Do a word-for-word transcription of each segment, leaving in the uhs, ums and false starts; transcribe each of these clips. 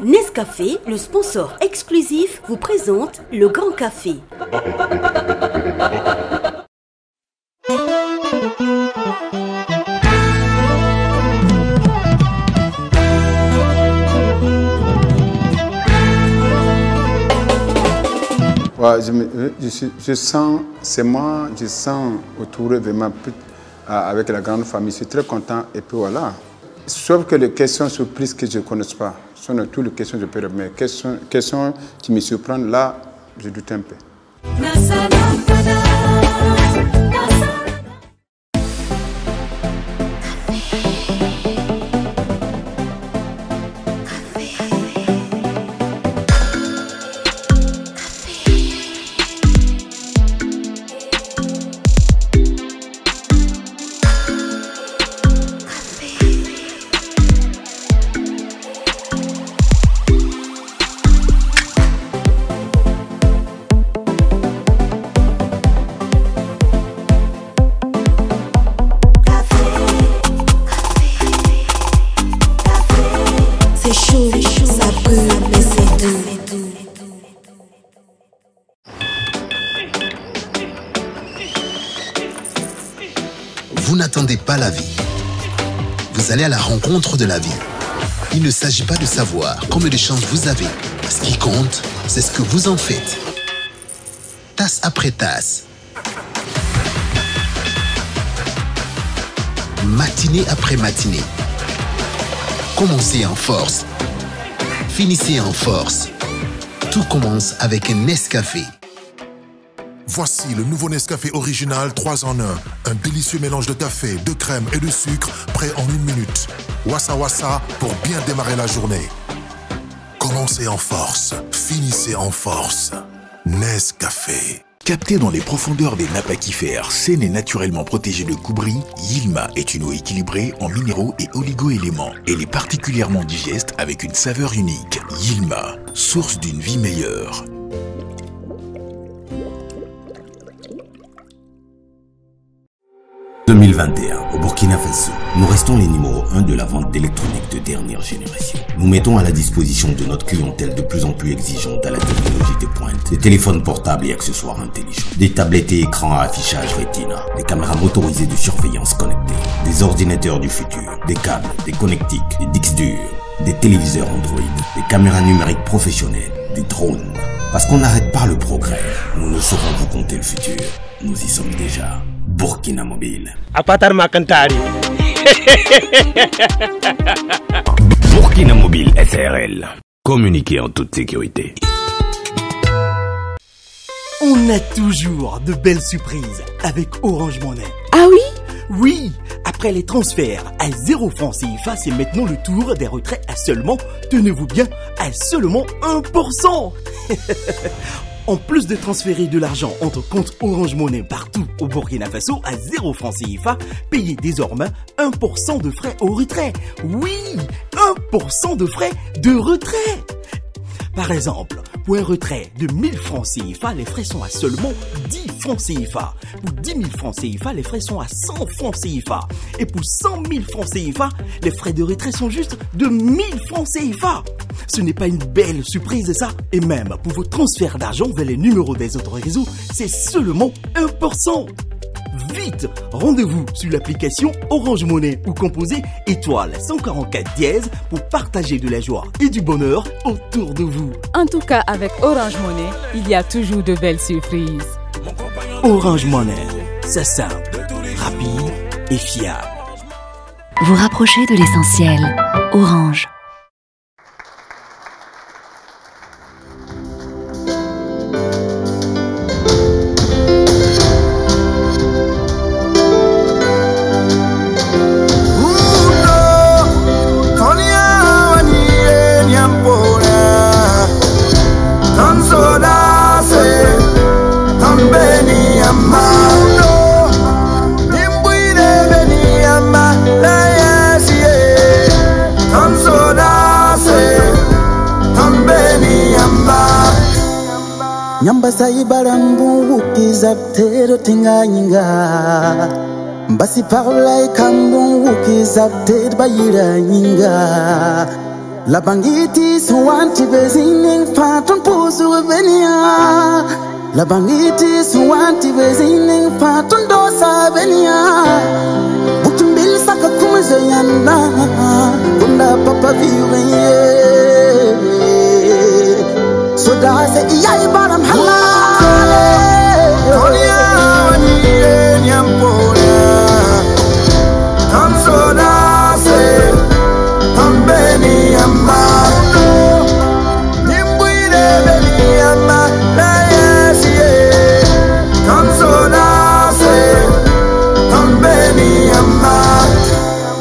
Nescafé, le sponsor exclusif, vous présente le Grand Café. Ouais, je, me, je, je sens, c'est moi, je sens autour vraiment avec la grande famille, je suis très content et puis voilà. Sauf que les questions surprises que je ne connais pas, ce sont toutes les questions que je peux répondre, mais questions, questions qui me surprennent, là, je doute un peu. Vous n'attendez pas la vie. Vous allez à la rencontre de la vie. Il ne s'agit pas de savoir combien de chances vous avez. Ce qui compte, c'est ce que vous en faites. Tasse après tasse. Matinée après matinée. Commencez en force. Finissez en force. Tout commence avec un Nescafé. Voici le nouveau Nescafé original trois en un. Un délicieux mélange de café, de crème et de sucre, prêt en une minute. Wassa wassa pour bien démarrer la journée. Commencez en force, finissez en force. Nescafé. Capté dans les profondeurs des nappes aquifères, saine et naturellement protégée de coups bris, Yilma est une eau équilibrée en minéraux et oligo-éléments. Elle est particulièrement digeste avec une saveur unique. Yilma, source d'une vie meilleure. deux mille vingt et un, au Burkina Faso, nous restons les numéros un de la vente d'électronique de dernière génération. Nous mettons à la disposition de notre clientèle de plus en plus exigeante à la technologie de pointe, des téléphones portables et accessoires intelligents, des tablettes et écrans à affichage Retina, des caméras motorisées de surveillance connectée, des ordinateurs du futur, des câbles, des connectiques, des disques durs, des téléviseurs Android, des caméras numériques professionnelles, des drones. Parce qu'on n'arrête pas le progrès, nous ne saurons vous compter le futur. Nous y sommes déjà. Burkina Mobile. Apatar Makantari. Burkina Mobile S R L. Communiquez en toute sécurité. On a toujours de belles surprises avec Orange Money. Ah oui? Oui, après les transferts à zéro franc C F A, c'est maintenant le tour des retraits à seulement, tenez-vous bien, à seulement un pour cent. En plus de transférer de l'argent entre comptes Orange Money partout au Burkina Faso à zéro franc C F A, payez désormais un pour cent de frais au retrait. Oui, un pour cent de frais de retrait. Par exemple, pour un retrait de mille francs C F A, les frais sont à seulement dix francs C F A. Pour dix mille francs C F A, les frais sont à cent francs C F A. Et pour cent mille francs C F A, les frais de retrait sont juste de mille francs C F A. Ce n'est pas une belle surprise ça? Et même pour vos transferts d'argent vers les numéros des autres réseaux, c'est seulement un pour cent. Vite, rendez-vous sur l'application Orange Money ou composez étoile cent quarante-quatre dièse pour partager de la joie et du bonheur autour de vous. En tout cas, avec Orange Money, il y a toujours de belles surprises. Orange Money, c'est simple, rapide et fiable. Vous rapprochez de l'essentiel. Orange. Nyambasa ibarambu ukiza tero tinganyinga Mbasi parla ikambu ukiza tero bayira nyinga La bangiti suanti bezining patron pusu venia. La bangiti suanti bezining patron dosa venia. Butum bil saka kumzeyana. Kunda papa viwe. So da se iyai baram halale. Tolia wani nyampola. Tam so da se. Beni amado, nimbuire beni amada yesie, kamsolase, kambeni amado.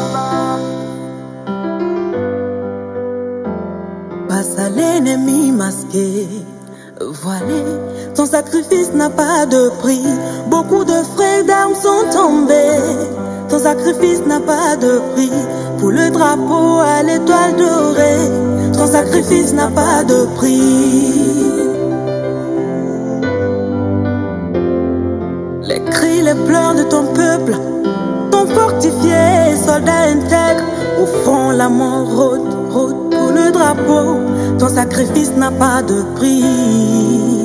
Passe à l'ennemi masqué, voilé, ton sacrifice n'a pas de prix. Beaucoup de frères d'armes sont tombés. Ton sacrifice n'a pas de prix. Pour le drapeau à l'étoile dorée, ton sacrifice n'a pas de prix. Les cris, les pleurs de ton peuple t'ont fortifié, soldats intègres. Au front, la mort rôde, rôde pour le drapeau. Ton sacrifice n'a pas de prix.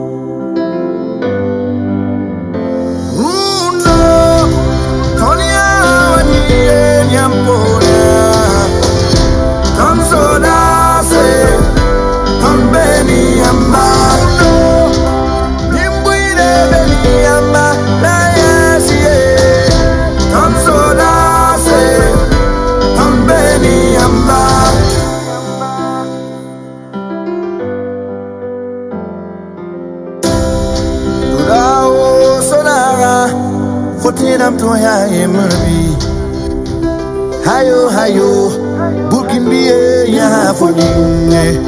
Hayo hayo, Burkindie ya fonine.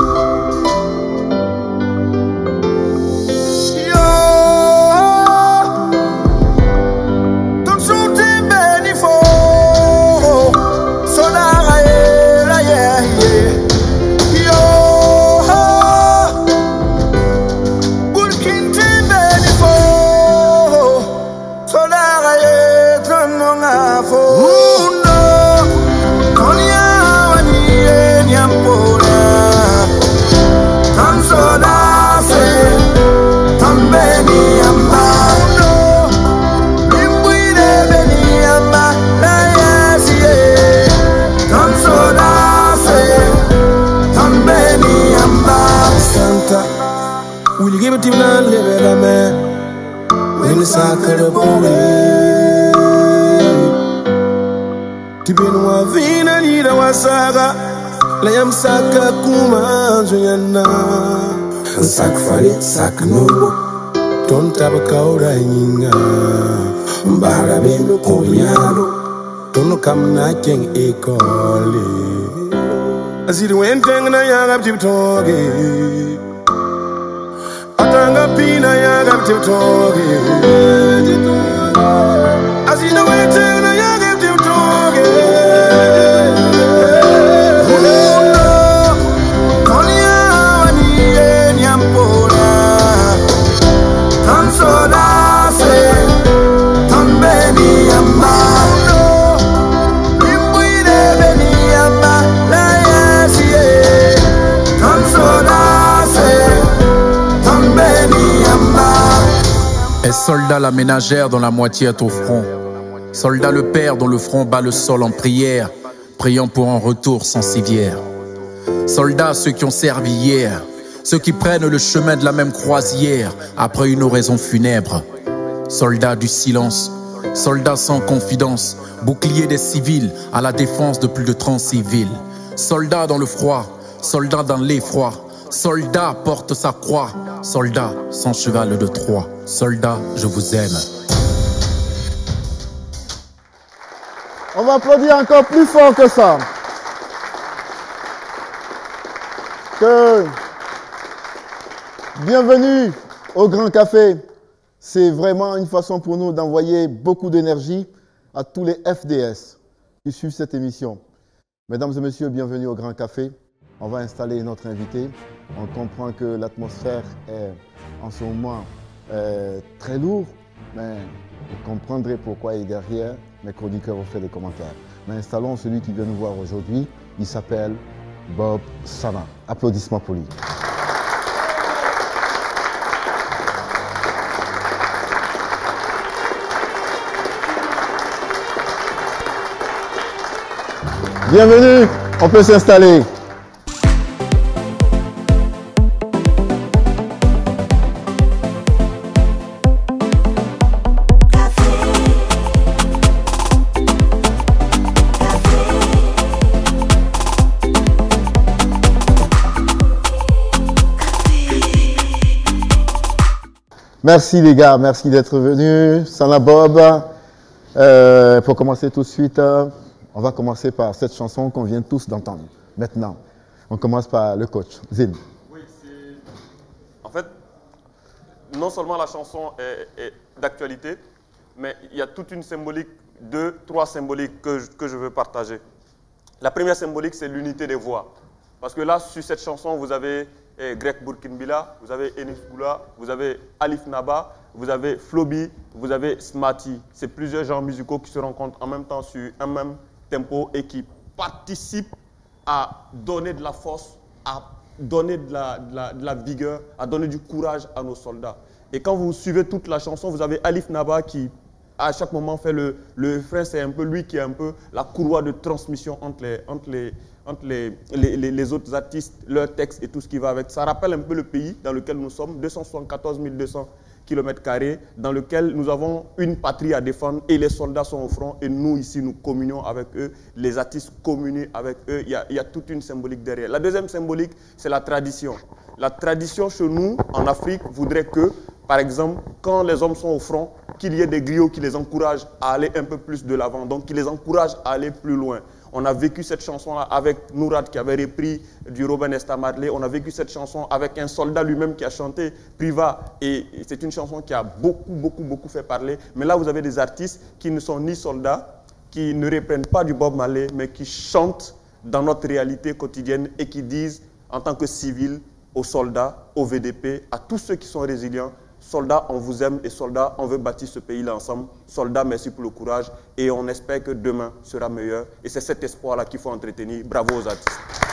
Sacre pole Tibinwa vina nida wasaga La yam saka kuma zuyana Sak fali sak nobo Ton tabakaura nyinga Mbara bino konyado Tono kamna keng ekole Aziri wenteng na yaga ptibtoge Atanga pina yaga ptibtoge Azina wenteng na yaga ptibtoge Uno Konya wani enyampola Kamsoda se Kambeni amano Nimbuire beni amba La yesie Kamsoda se Kambeni amba. Et soldat la ménagère dont la moitié est au front. Soldat le père dont le front bat le sol en prière, priant pour un retour sans civière. Soldats ceux qui ont servi hier, ceux qui prennent le chemin de la même croisière après une oraison funèbre. Soldats du silence, soldats sans confidence, boucliers des civils à la défense de plus de trente civils. Soldats dans le froid, soldats dans l'effroi. Soldat porte sa croix, soldat sans cheval de Troie. Soldat, je vous aime. On va applaudir encore plus fort que ça. Que bienvenue au Grand Café. C'est vraiment une façon pour nous d'envoyer beaucoup d'énergie à tous les F D S qui suivent cette émission. Mesdames et messieurs, bienvenue au Grand Café. On va installer notre invité. On comprend que l'atmosphère est en ce moment euh, très lourde, mais vous comprendrez pourquoi il est derrière. Mes chroniqueurs ont fait des commentaires. Mais installons celui qui vient nous voir aujourd'hui. Il s'appelle Bob Sana. Applaudissements pour lui. Bienvenue, on peut s'installer. Merci les gars, merci d'être venus. Sana Bob. Euh, pour commencer tout de suite, euh, on va commencer par cette chanson qu'on vient tous d'entendre. Maintenant, on commence par le coach, Zine. Oui, c'est... En fait, non seulement la chanson est, est d'actualité, mais il y a toute une symbolique, deux, trois symboliques que je, que je veux partager. La première symbolique, c'est l'unité des voix. Parce que là, sur cette chanson, vous avez eh, Greg Burkinbila, vous avez Enif Boula, vous avez Alif Naba, vous avez Flobi, vous avez Smarty. C'est plusieurs genres musicaux qui se rencontrent en même temps sur un même tempo et qui participent à donner de la force, à donner de la, de la, de la vigueur, à donner du courage à nos soldats. Et quand vous suivez toute la chanson, vous avez Alif Naba qui, à chaque moment, fait le, le refrain. C'est un peu lui qui est un peu la courroie de transmission entre les, entre les, entre les, les, les, les autres artistes, leurs textes et tout ce qui va avec. Ça rappelle un peu le pays dans lequel nous sommes, deux cent soixante-quatorze mille deux cents kilomètres carrés, dans lequel nous avons une patrie à défendre et les soldats sont au front et nous ici nous communions avec eux, les artistes communient avec eux, il y a, il y a toute une symbolique derrière. La deuxième symbolique, c'est la tradition. La tradition chez nous, en Afrique, voudrait que, par exemple, quand les hommes sont au front, qu'il y ait des griots qui les encouragent à aller un peu plus de l'avant, donc qui les encouragent à aller plus loin. On a vécu cette chanson-là avec Nourad qui avait repris du Robin Nesta Marley. On a vécu cette chanson avec un soldat lui-même qui a chanté Priva. Et c'est une chanson qui a beaucoup, beaucoup, beaucoup fait parler. Mais là, vous avez des artistes qui ne sont ni soldats, qui ne reprennent pas du Bob Marley, mais qui chantent dans notre réalité quotidienne et qui disent, en tant que civils, aux soldats, aux V D P, à tous ceux qui sont résilients, soldats, on vous aime et soldats, on veut bâtir ce pays-là ensemble. Soldats, merci pour le courage et on espère que demain sera meilleur. Et c'est cet espoir-là qu'il faut entretenir. Bravo aux artistes.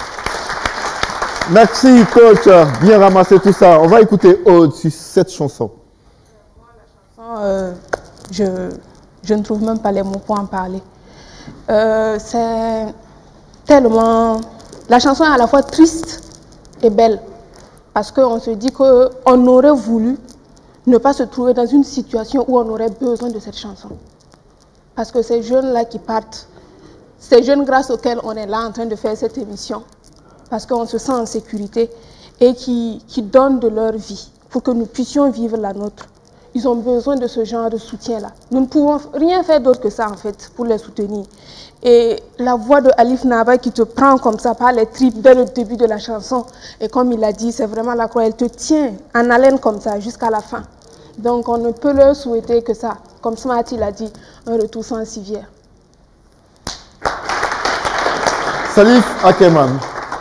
Merci coach, bien ramassé tout ça. On va écouter Aude sur cette chanson. Euh, je, je ne trouve même pas les mots pour en parler. Euh, c'est tellement... La chanson est à la fois triste et belle. Parce qu'on se dit qu'on aurait voulu ne pas se trouver dans une situation où on aurait besoin de cette chanson. Parce que ces jeunes-là qui partent, ces jeunes grâce auxquels on est là en train de faire cette émission, parce qu'on se sent en sécurité et qui, qui donnent de leur vie pour que nous puissions vivre la nôtre. Ils ont besoin de ce genre de soutien-là. Nous ne pouvons rien faire d'autre que ça, en fait, pour les soutenir. Et la voix de Alif Naba qui te prend comme ça par les tripes dès le début de la chanson, et comme il a dit, c'est vraiment la croix, elle te tient en haleine comme ça jusqu'à la fin. Donc on ne peut leur souhaiter que ça, comme Smarty l'a dit, un retour sans civière. Salif Akeman.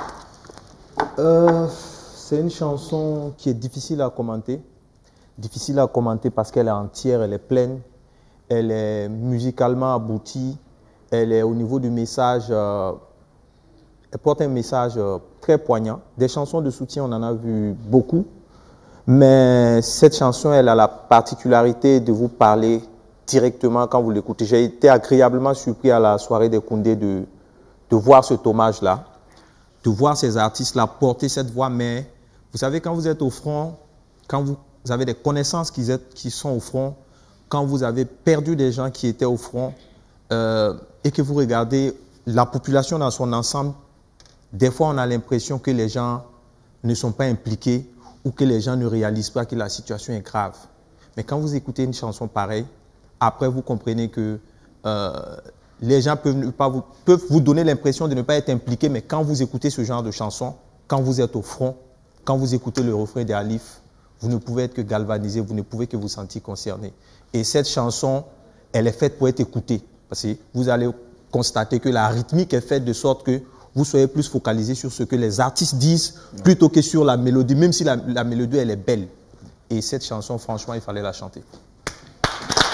Euh, c'est une chanson qui est difficile à commenter. Difficile à commenter parce qu'elle est entière, elle est pleine, elle est musicalement aboutie, elle est au niveau du message, euh, elle porte un message euh, très poignant. Des chansons de soutien, on en a vu beaucoup, mais cette chanson, elle a la particularité de vous parler directement quand vous l'écoutez. J'ai été agréablement surpris à la soirée des Koundé de, de voir cet hommage-là, de voir ces artistes-là porter cette voix, mais vous savez, quand vous êtes au front, quand vous Vous avez des connaissances qui, êtes, qui sont au front, quand vous avez perdu des gens qui étaient au front euh, et que vous regardez la population dans son ensemble, des fois on a l'impression que les gens ne sont pas impliqués ou que les gens ne réalisent pas que la situation est grave. Mais quand vous écoutez une chanson pareille, après vous comprenez que euh, les gens peuvent, ne pas vous, peuvent vous donner l'impression de ne pas être impliqués, mais quand vous écoutez ce genre de chanson, quand vous êtes au front, quand vous écoutez le refrain d'Alif, vous ne pouvez être que galvanisé, vous ne pouvez que vous sentir concerné. Et cette chanson, elle est faite pour être écoutée. Parce que vous allez constater que la rythmique est faite de sorte que vous soyez plus focalisé sur ce que les artistes disent plutôt que sur la mélodie, même si la, la mélodie, elle est belle. Et cette chanson, franchement, il fallait la chanter.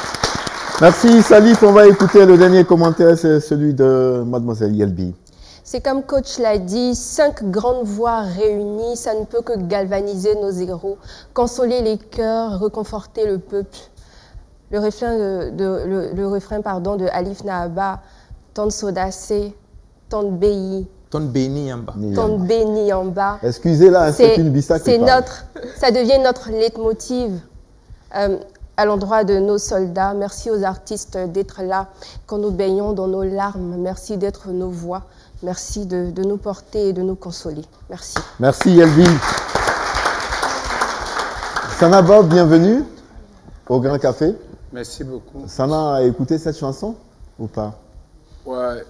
Merci Salif, on va écouter le dernier commentaire, c'est celui de Mademoiselle Yelbi. C'est comme coach l'a dit, cinq grandes voix réunies, ça ne peut que galvaniser nos héros, consoler les cœurs, réconforter le peuple. Le refrain de, de, le, le refrain, pardon, de Alif Nahaba, Ton Sodacé, Ton Béi, Ton Béni en bas. Ton Béni en bas. Excusez-la, c'est une bissa qui c'est parle. notre, ça devient notre leitmotiv euh, à l'endroit de nos soldats. Merci aux artistes d'être là quand nous baignons dans nos larmes. Merci d'être nos voix. Merci de, de nous porter et de nous consoler. Merci. Merci Yelvi. Sana Bob, bienvenue au Grand Café. Merci beaucoup. Sana a écouté cette chanson ou pas? Ouais,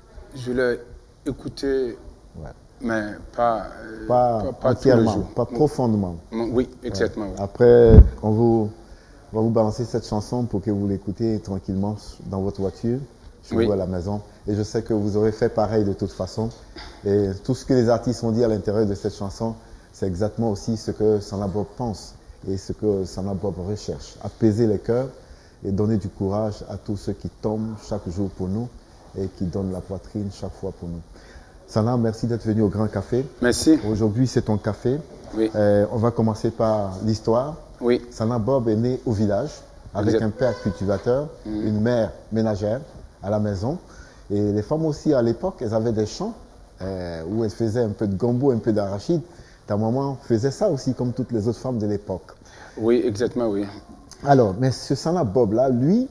je l'ai écouté, ouais. mais pas, euh, pas, pas, pas entièrement, tous les jours. pas profondément. Oui, exactement. Ouais. Oui. Après, on, vous, on va vous balancer cette chanson pour que vous l'écoutez tranquillement dans votre voiture, chez oui. vous à la maison. Et je sais que vous aurez fait pareil de toute façon. Et tout ce que les artistes ont dit à l'intérieur de cette chanson, c'est exactement aussi ce que Sana Bob pense et ce que Sana Bob recherche. Apaiser les cœurs et donner du courage à tous ceux qui tombent chaque jour pour nous et qui donnent la poitrine chaque fois pour nous. Sana, merci d'être venu au Grand Café. Merci. Aujourd'hui, c'est ton café. Oui. Euh, on va commencer par l'histoire. Oui. Sana Bob est né au village avec exact. un père cultivateur, mmh. une mère ménagère à la maison. Et les femmes aussi, à l'époque, elles avaient des champs euh, où elles faisaient un peu de gombo, un peu d'arachide. Ta maman faisait ça aussi, comme toutes les autres femmes de l'époque. Oui, exactement, oui. Alors, mais ce Sana Bob-là, lui,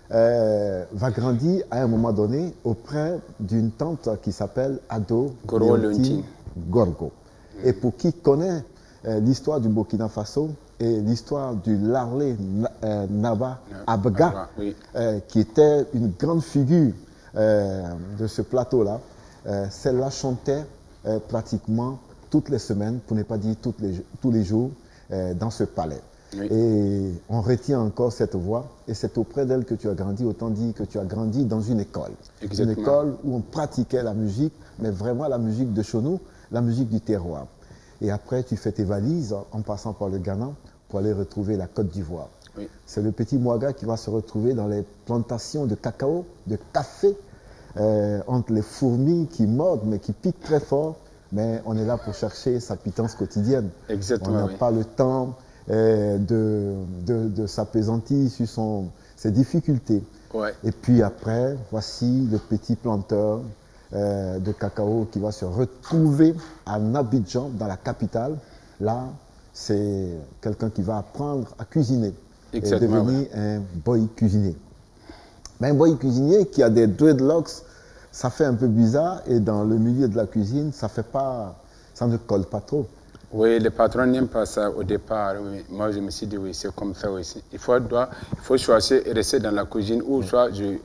euh, va grandir à un moment donné auprès d'une tante qui s'appelle Ado Leontine Gorgo. Mm. Et pour qui connaît euh, l'histoire du Burkina Faso et l'histoire du Larlé euh, Naba Abga, ah, oui. euh, qui était une grande figure euh, de ce plateau-là, euh, celle-là chantait euh, pratiquement toutes les semaines, pour ne pas dire toutes les, tous les jours, euh, dans ce palais. Oui. Et on retient encore cette voix, et c'est auprès d'elle que tu as grandi, autant dire que tu as grandi dans une école. Exactement. Une école où on pratiquait la musique, mais vraiment la musique de chez nous, la musique du terroir. Et après, tu fais tes valises en passant par le Ghana pour aller retrouver la Côte d'Ivoire. Oui. C'est le petit Mouaga qui va se retrouver dans les plantations de cacao, de café, euh, entre les fourmis qui mordent, mais qui piquent très fort. Mais on est là pour chercher sa pitance quotidienne. Exactement. On n'a oui. pas le temps euh, de, de, de s'apaisantir sur son, ses difficultés. Ouais. Et puis après, voici le petit planteur euh, de cacao qui va se retrouver à Abidjan, dans la capitale. Là, c'est quelqu'un qui va apprendre à cuisiner. Exactement, et devenir ouais. un boy cuisinier. Mais un boy cuisinier qui a des dreadlocks, ça fait un peu bizarre, et dans le milieu de la cuisine, ça fait pas, ça ne colle pas trop. Oui, les patrons n'aiment pas ça au départ. Oui. Moi, je me suis dit, oui, c'est comme ça aussi. Il faut, doit, il faut choisir et rester dans la cuisine, ou soit je,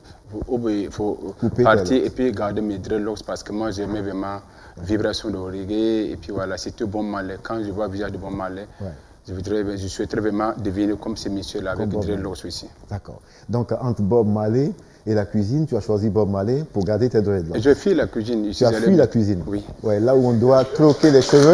il faut Couper partir et puis garder mes dreadlocks, parce que moi, j'aimais vraiment la vibration de reggae, et puis voilà, c'était bon malais. Quand je vois le visage de bon malais, ouais. je, voudrais, je souhaiterais vraiment devenir comme ces messieurs-là, avec des dreadlocks aussi. D'accord. Donc, entre Bob Marley et la cuisine, tu as choisi Bob Marley pour garder tes dreadlocks. Je fuis la cuisine. Tu as fui la cuisine. Oui. Ouais, là où on doit troquer les cheveux.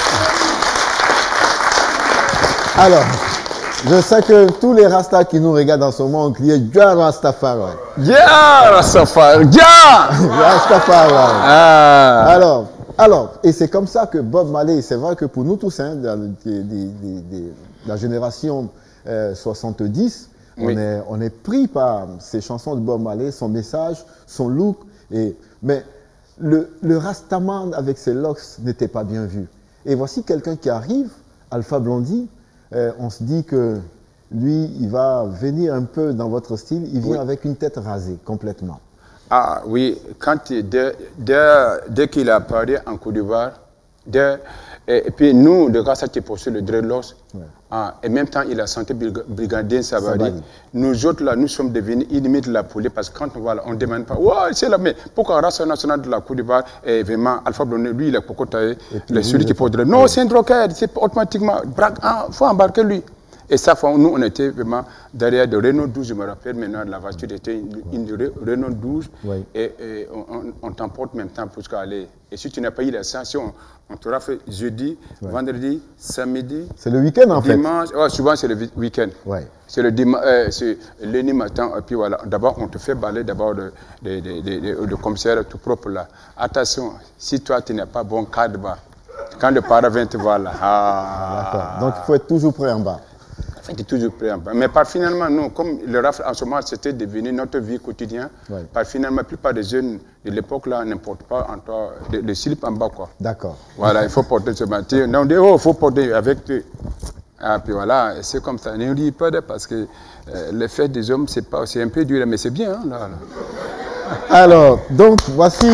Alors, je sais que tous les Rastas qui nous regardent en ce moment ont crié « Ja Rastafari ». Ja Rastafari, Ja Rastafari. Ah. Alors, alors, et c'est comme ça que Bob Marley, c'est vrai que pour nous tous, hein, de, de, de, de, de la génération euh, soixante-dix, oui. on, est, on est pris par ces chansons de Bob Marley, son message, son look. Et, mais le, le Rastaman avec ses locks n'était pas bien vu. Et voici quelqu'un qui arrive, Alpha Blondy. Euh, on se dit que lui, il va venir un peu dans votre style. Il vient oui. avec une tête rasée complètement. Ah oui, quand dès, dès, dès qu'il a apparu en Côte d'Ivoire, et, et puis nous, de grâce à qui poursuit le dreadlocks, ouais. ah, et en même temps, il a senti Brigadier Savary. Savary. Nous autres, là, nous sommes devenus ennemis de la poulie, parce que quand on voit là, on ne demande pas, ouais, c'est là, mais pourquoi la race nationale de la Côte d'Ivoire est vraiment Alpha Blondy, lui, il a beaucoup taillé, celui qui porte. Non, c'est un drogueur, c'est automatiquement, il faut embarquer lui. Et ça, nous, on était vraiment derrière de Renault douze, je me rappelle maintenant, la voiture était une, une Renault douze, oui. et, et on, on t'emporte même temps pour aller. Et si tu n'as pas eu la chance, on, on t'aura fait jeudi, ouais. vendredi, samedi. C'est le week-end en dimanche, fait. Ouais, souvent c'est le week-end. Ouais. C'est le dimanche, euh, lundi matin, et puis voilà. D'abord, on te fait balayer d'abord de, de, de, de, de, de commissaire tout propre là. Attention, si toi tu n'es pas bon cadre bas, quand le parent vient te voir là. Ah. D'accord. Donc il faut être toujours prêt en bas. Il faut être toujours prêt en bas. Mais par finalement, nous, comme le rafle en ce moment, c'était devenu notre vie quotidienne, ouais. par finalement, la plupart des jeunes de l'époque là ne portent pas en toi le, le slip en bas quoi. D'accord. Voilà, il faut porter ce matin. Non, on dit, oh, il faut porter avec. Ah, puis voilà, c'est comme ça. Ne dis pas parce que euh, le fait des hommes, c'est pas, c'est un peu dur, mais c'est bien. Hein, là, là. Alors, donc, voici.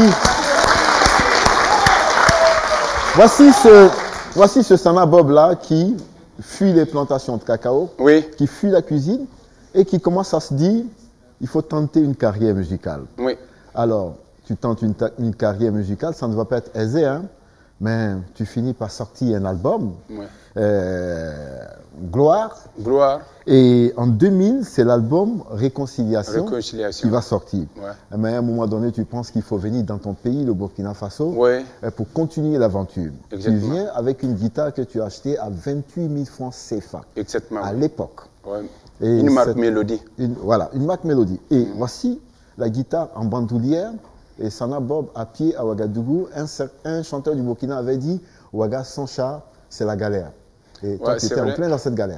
Voici ce, voici ce Sana Bob là qui fuit les plantations de cacao, oui. qui fuit la cuisine et qui commence à se dire il faut tenter une carrière musicale. Oui. Alors, tu tentes une, une carrière musicale, ça ne va pas être aisé, hein, mais tu finis par sortir un album, oui. euh, Gloire. Gloire. Et en deux mille, c'est l'album Réconciliation, Réconciliation qui va sortir. Ouais. Mais à un moment donné, tu penses qu'il faut venir dans ton pays, le Burkina Faso, ouais. pour continuer l'aventure. Tu Exactement. viens avec une guitare que tu as achetée à vingt-huit mille francs C F A. Exactement. À l'époque. Ouais. Une marque Mélodie. Une, voilà, une marque Mélodie. Et mmh. voici la guitare en bandoulière et Sana Bob à pied à Ouagadougou. Un, un chanteur du Burkina avait dit Ouaga sans char, c'est la galère. Et toi, ouais, tu étais en plein dans cette galère.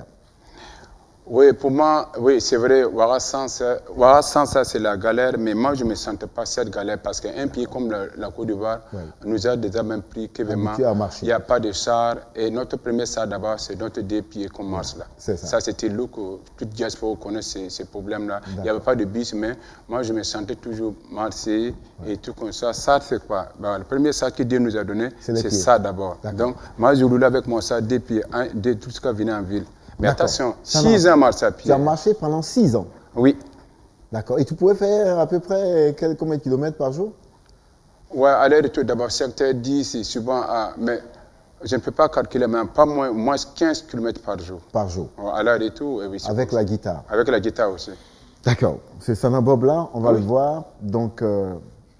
Oui, pour moi, oui, c'est vrai, Ouaga sans ça, c'est la galère, mais moi, je ne me sentais pas cette galère parce qu'un pays comme la, la Côte d'Ivoire ouais. nous a déjà même pris que vraiment, il n'y a pas de char. Et notre premier char d'abord, c'est notre deux pieds qu'on marche là. Ça, ça c'était là que toute diaspora connaît ces, ces problèmes-là. Il n'y avait pas de bus, mais moi, je me sentais toujours marcher ouais. et tout comme ça. Ça, c'est quoi? Ben, le premier char que Dieu nous a donné, c'est ça d'abord. Donc, moi, je roulais avec mon char deux pieds, un, deux, tout ce qui venait en ville. Mais attention, six ans marche à pied. Tu as marché pendant six ans? Oui. D'accord. Et tu pouvais faire à peu près quel, combien de kilomètres par jour? Oui, aller-retour d'abord, secteur dix, souvent, à, mais je ne peux pas calculer, mais pas moins, moins quinze kilomètres par jour. Par jour? Aller-retour, oui. Avec la guitare? Avec la guitare aussi. D'accord. C'est Sana Bob là, on va oui. le voir, donc, euh,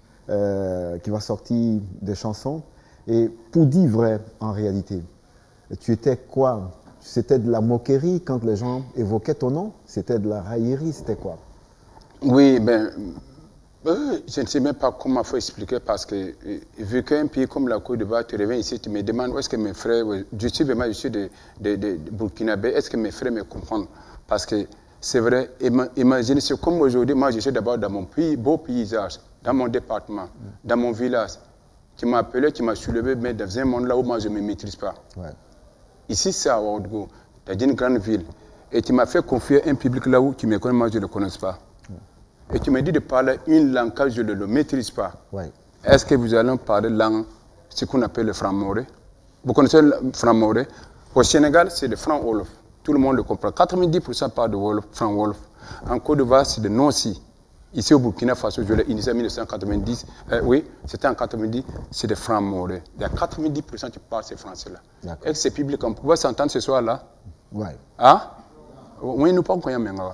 euh, qui va sortir des chansons. Et pour dire vrai, en réalité, tu étais quoi? C'était de la moquerie quand les gens évoquaient ton nom? C'était de la raillerie? C'était quoi? Oui, ben, euh, je ne sais même pas comment il faut expliquer parce que euh, vu qu'un pays comme la Côte d'Ivoire, tu reviens ici, tu me demandes où est-ce que mes frères, je suis vraiment issu de, de, de, de Burkinabé, est-ce que mes frères me comprennent? Parce que c'est vrai, imaginez, c'est comme aujourd'hui, moi je suis d'abord dans mon pays, beau paysage, dans mon département, mm. dans mon village. Tu m'as appelé, tu m'as soulevé, mais dans un monde là où moi je ne me maîtrise pas. Ouais. Ici, c'est à Ouagadougou, dans une grande ville. Et tu m'as fait confier un public là où tu me connais, moi je ne le connais pas. Ouais. Et tu m'as dit de parler une langue que je ne le maîtrise pas. Ouais. Est-ce que vous allez parler langue, ce qu'on appelle le franc-mauré? Vous connaissez le franc-mauré? Au Sénégal, c'est le franc-wolof. Tout le monde le comprend. quatre-vingt-dix pour cent parlent de wolof, franc-wolof. En Côte d'Ivoire, c'est de non-si. Ici au Burkina Faso, je l'ai initié en mille neuf cent quatre-vingt-dix. Euh, oui, c'était en quatre-vingt-dix, c'est des francs maurés. Il y a quatre-vingt-dix pour cent qui parlent ces français-là. Est-ce que c'est public? On pouvait s'entendre ce soir-là? Oui. Ah? Oui, nous pas encore.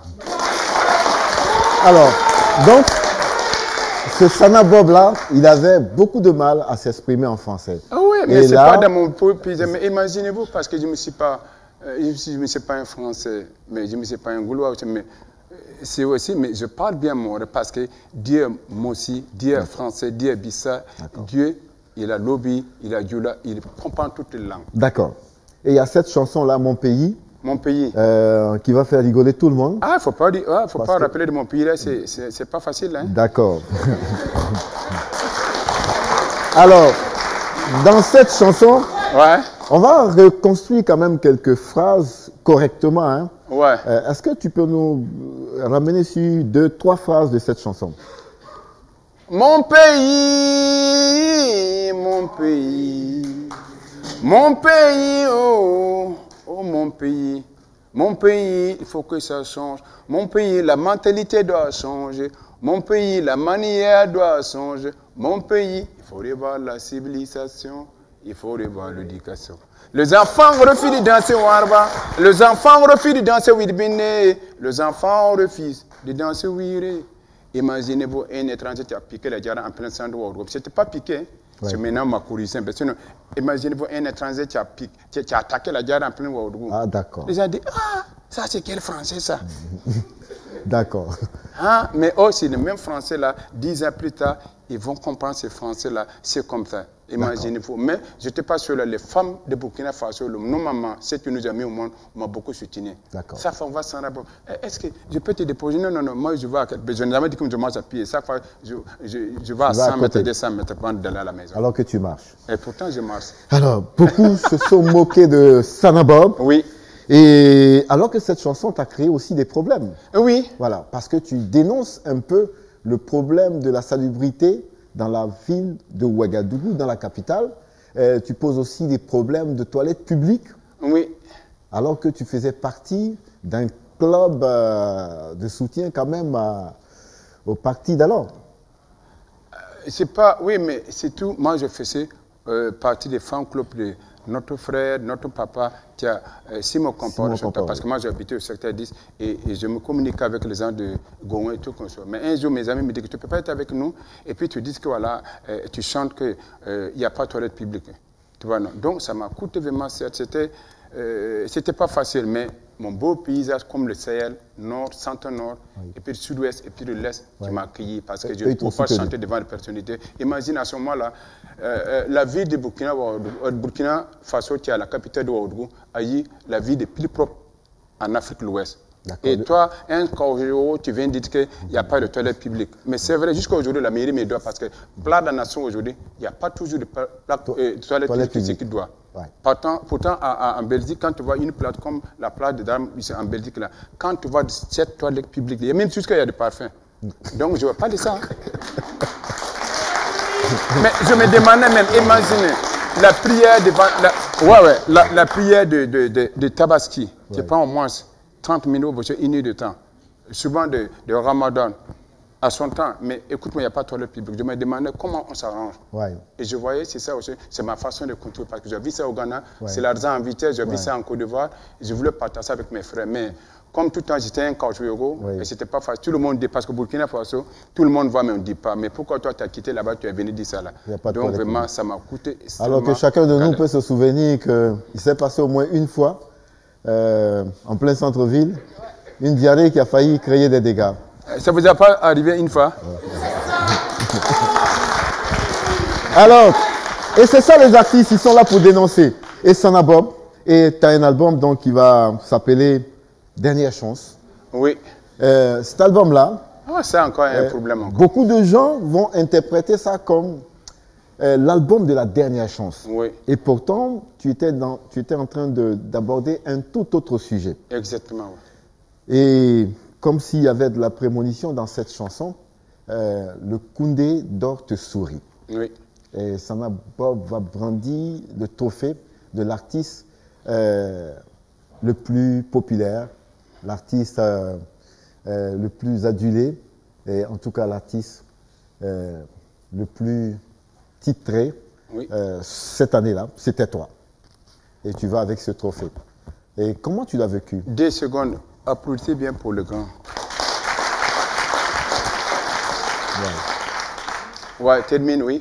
Alors, donc, ce Sana Bob-là, il avait beaucoup de mal à s'exprimer en français. Ah oui, mais c'est là... pas dans mon pays. Mais imaginez-vous, parce que je ne me suis pas, euh, je me suis pas un français, mais je ne me suis pas un gaulois aussi, mais c'est aussi, mais je parle bien mon parce que Dieu Mossi, Dieu français, Dieu Bissa, Dieu, il a lobby, il a Dioula, il comprend toutes les langues. D'accord. Et il y a cette chanson-là, Mon pays. Mon pays. Euh, qui va faire rigoler tout le monde. Ah, il ne faut pas, dire, ah, faut pas que... rappeler de mon pays, là, c'est pas facile. Hein? D'accord. Alors, dans cette chanson, ouais. on va reconstruire quand même quelques phrases correctement. Hein? Ouais. Euh, Est-ce que tu peux nous ramener sur deux, trois phrases de cette chanson? Mon pays, mon pays, mon pays, oh, oh mon pays, mon pays, il faut que ça change. Mon pays, la mentalité doit changer. Mon pays, la manière doit changer. Mon pays, il faut revoir la civilisation. il faut revoir l'éducation. Les enfants refusent de danser Warba. Les enfants refusent de danser Widbine. Les enfants refusent de danser Wire. Imaginez-vous un étranger qui a piqué la diarrhée en plein centre de Warba. Ce n'était pas piqué. Ouais. C'est maintenant ma courisson. Imaginez-vous un étranger qui a, piqué, qui a attaqué la diarrhée en plein Warba. Ah, d'accord. Les gens disent, ah, ça c'est quel français ça? D'accord. Hein? Mais oh, c'est le même français là, dix ans plus tard, ils vont comprendre ce français là, c'est comme ça. Imaginez-vous. Mais je n'étais pas sûr, là, les femmes de Burkina Faso, nos mamans, celles qui nous ont mis au monde, m'ont beaucoup soutenu. D'accord. Ça fait, on va s'en rappeler. Est-ce que je peux te déposer? Non, non, non, moi je vais à je n'ai jamais dit que je marche à pied. Ça fait, je, je, je vais à cent mètres, deux cents mètres pour d'aller à la maison. Alors que tu marches. Et pourtant, je marche. Alors, beaucoup se sont moqués de Sanabob. Oui. Et alors que cette chanson t'a créé aussi des problèmes. Oui. Voilà, parce que tu dénonces un peu le problème de la salubrité dans la ville de Ouagadougou, dans la capitale. Euh, tu poses aussi des problèmes de toilettes publiques. Oui. Alors que tu faisais partie d'un club euh, de soutien quand même euh, au parti d'alors. Euh, c'est pas, oui, mais c'est tout. Moi, je faisais euh, partie des fan clubs de notre frère, notre papa, qui a euh, Simon Compaoré, parce que moi j'ai habité au secteur dix et, et je me communique avec les gens de Gouin et tout comme ça. Mais un jour, mes amis me disent que tu ne peux pas être avec nous et puis tu dis que voilà, euh, tu chantes qu'il euh, n'y a pas de toilette publique. Tu vois, non. Donc ça m'a coûté vraiment, c'était euh, c'était pas facile, mais mon beau paysage comme le Sahel, nord, centre-nord, oui. et puis le sud-ouest, et puis le l'est, oui. qui m'a accueilli parce que je ne peux pas chanter devant des personnalités. Imagine à ce moment-là, euh, euh, la ville de Burkina, Burkina Faso, qui est la capitale de Ouagadougou, a eu la ville des plus propres en Afrique de l'Ouest. Et toi, un Kaogéo, tu viens dire qu'il n'y a pas de toilette publique. Mais c'est vrai, jusqu'à aujourd'hui, la mairie me doit, parce que plein de nations aujourd'hui, il n'y a pas toujours de, de toilette publique qui doit. Ouais. Pourtant, pourtant en, en Belgique, quand tu vois une plate comme la plate de Dame en Belgique, là, quand tu vois cette toilette publique, il y a même jusqu'à il y a des parfums. Donc je ne veux pas de ça. Mais je me demandais même, imaginez, la prière de la, ouais, ouais, la, la prière de, de, de, de Tabaski, ouais. qui prend au moins trente minutes, une heure de temps, souvent de, de Ramadan, à son temps, mais écoute-moi, il n'y a pas de toilette publique. Je me demandais comment on s'arrange. Ouais. Et je voyais, c'est ça aussi, c'est ma façon de contrôler, parce que j'ai vu ça au Ghana, ouais. c'est l'argent en vitesse, j'ai vu ouais. ça en Côte d'Ivoire, je voulais partager ça avec mes frères. Mais comme tout le temps, j'étais un Kaogéo, ouais. et c'était pas facile. Tout le monde dit, parce que Burkina Faso, tout le monde voit, mais on ne dit pas. Mais pourquoi toi, tu as quitté là-bas, tu es venu dire ça là? Donc vraiment, publique. Ça m'a coûté. Alors que chacun de nous peut se souvenir qu'il s'est passé au moins une fois, euh, en plein centre-ville, une diarrhée qui a failli créer des dégâts. Ça vous a pas arrivé une fois? Alors, et c'est ça les artistes, ils sont là pour dénoncer. Et Sanabob, et tu as un album donc, qui va s'appeler Dernière Chance. Oui. Euh, cet album-là, ah, c'est encore un euh, problème. Encore. Beaucoup de gens vont interpréter ça comme euh, l'album de la dernière chance. Oui. Et pourtant, tu étais, dans, tu étais en train d'aborder un tout autre sujet. Exactement. Oui. Et comme s'il y avait de la prémonition dans cette chanson, euh, le Koundé d'or te sourit. Oui. Et Sanabob va brandir le trophée de l'artiste euh, le plus populaire, l'artiste euh, euh, le plus adulé, et en tout cas l'artiste euh, le plus titré. Oui. Euh, cette année-là, c'était toi. Et tu vas avec ce trophée. Et comment tu l'as vécu? Deux secondes. Applaudissez bien pour le grand. Ouais, ouais termine, oui.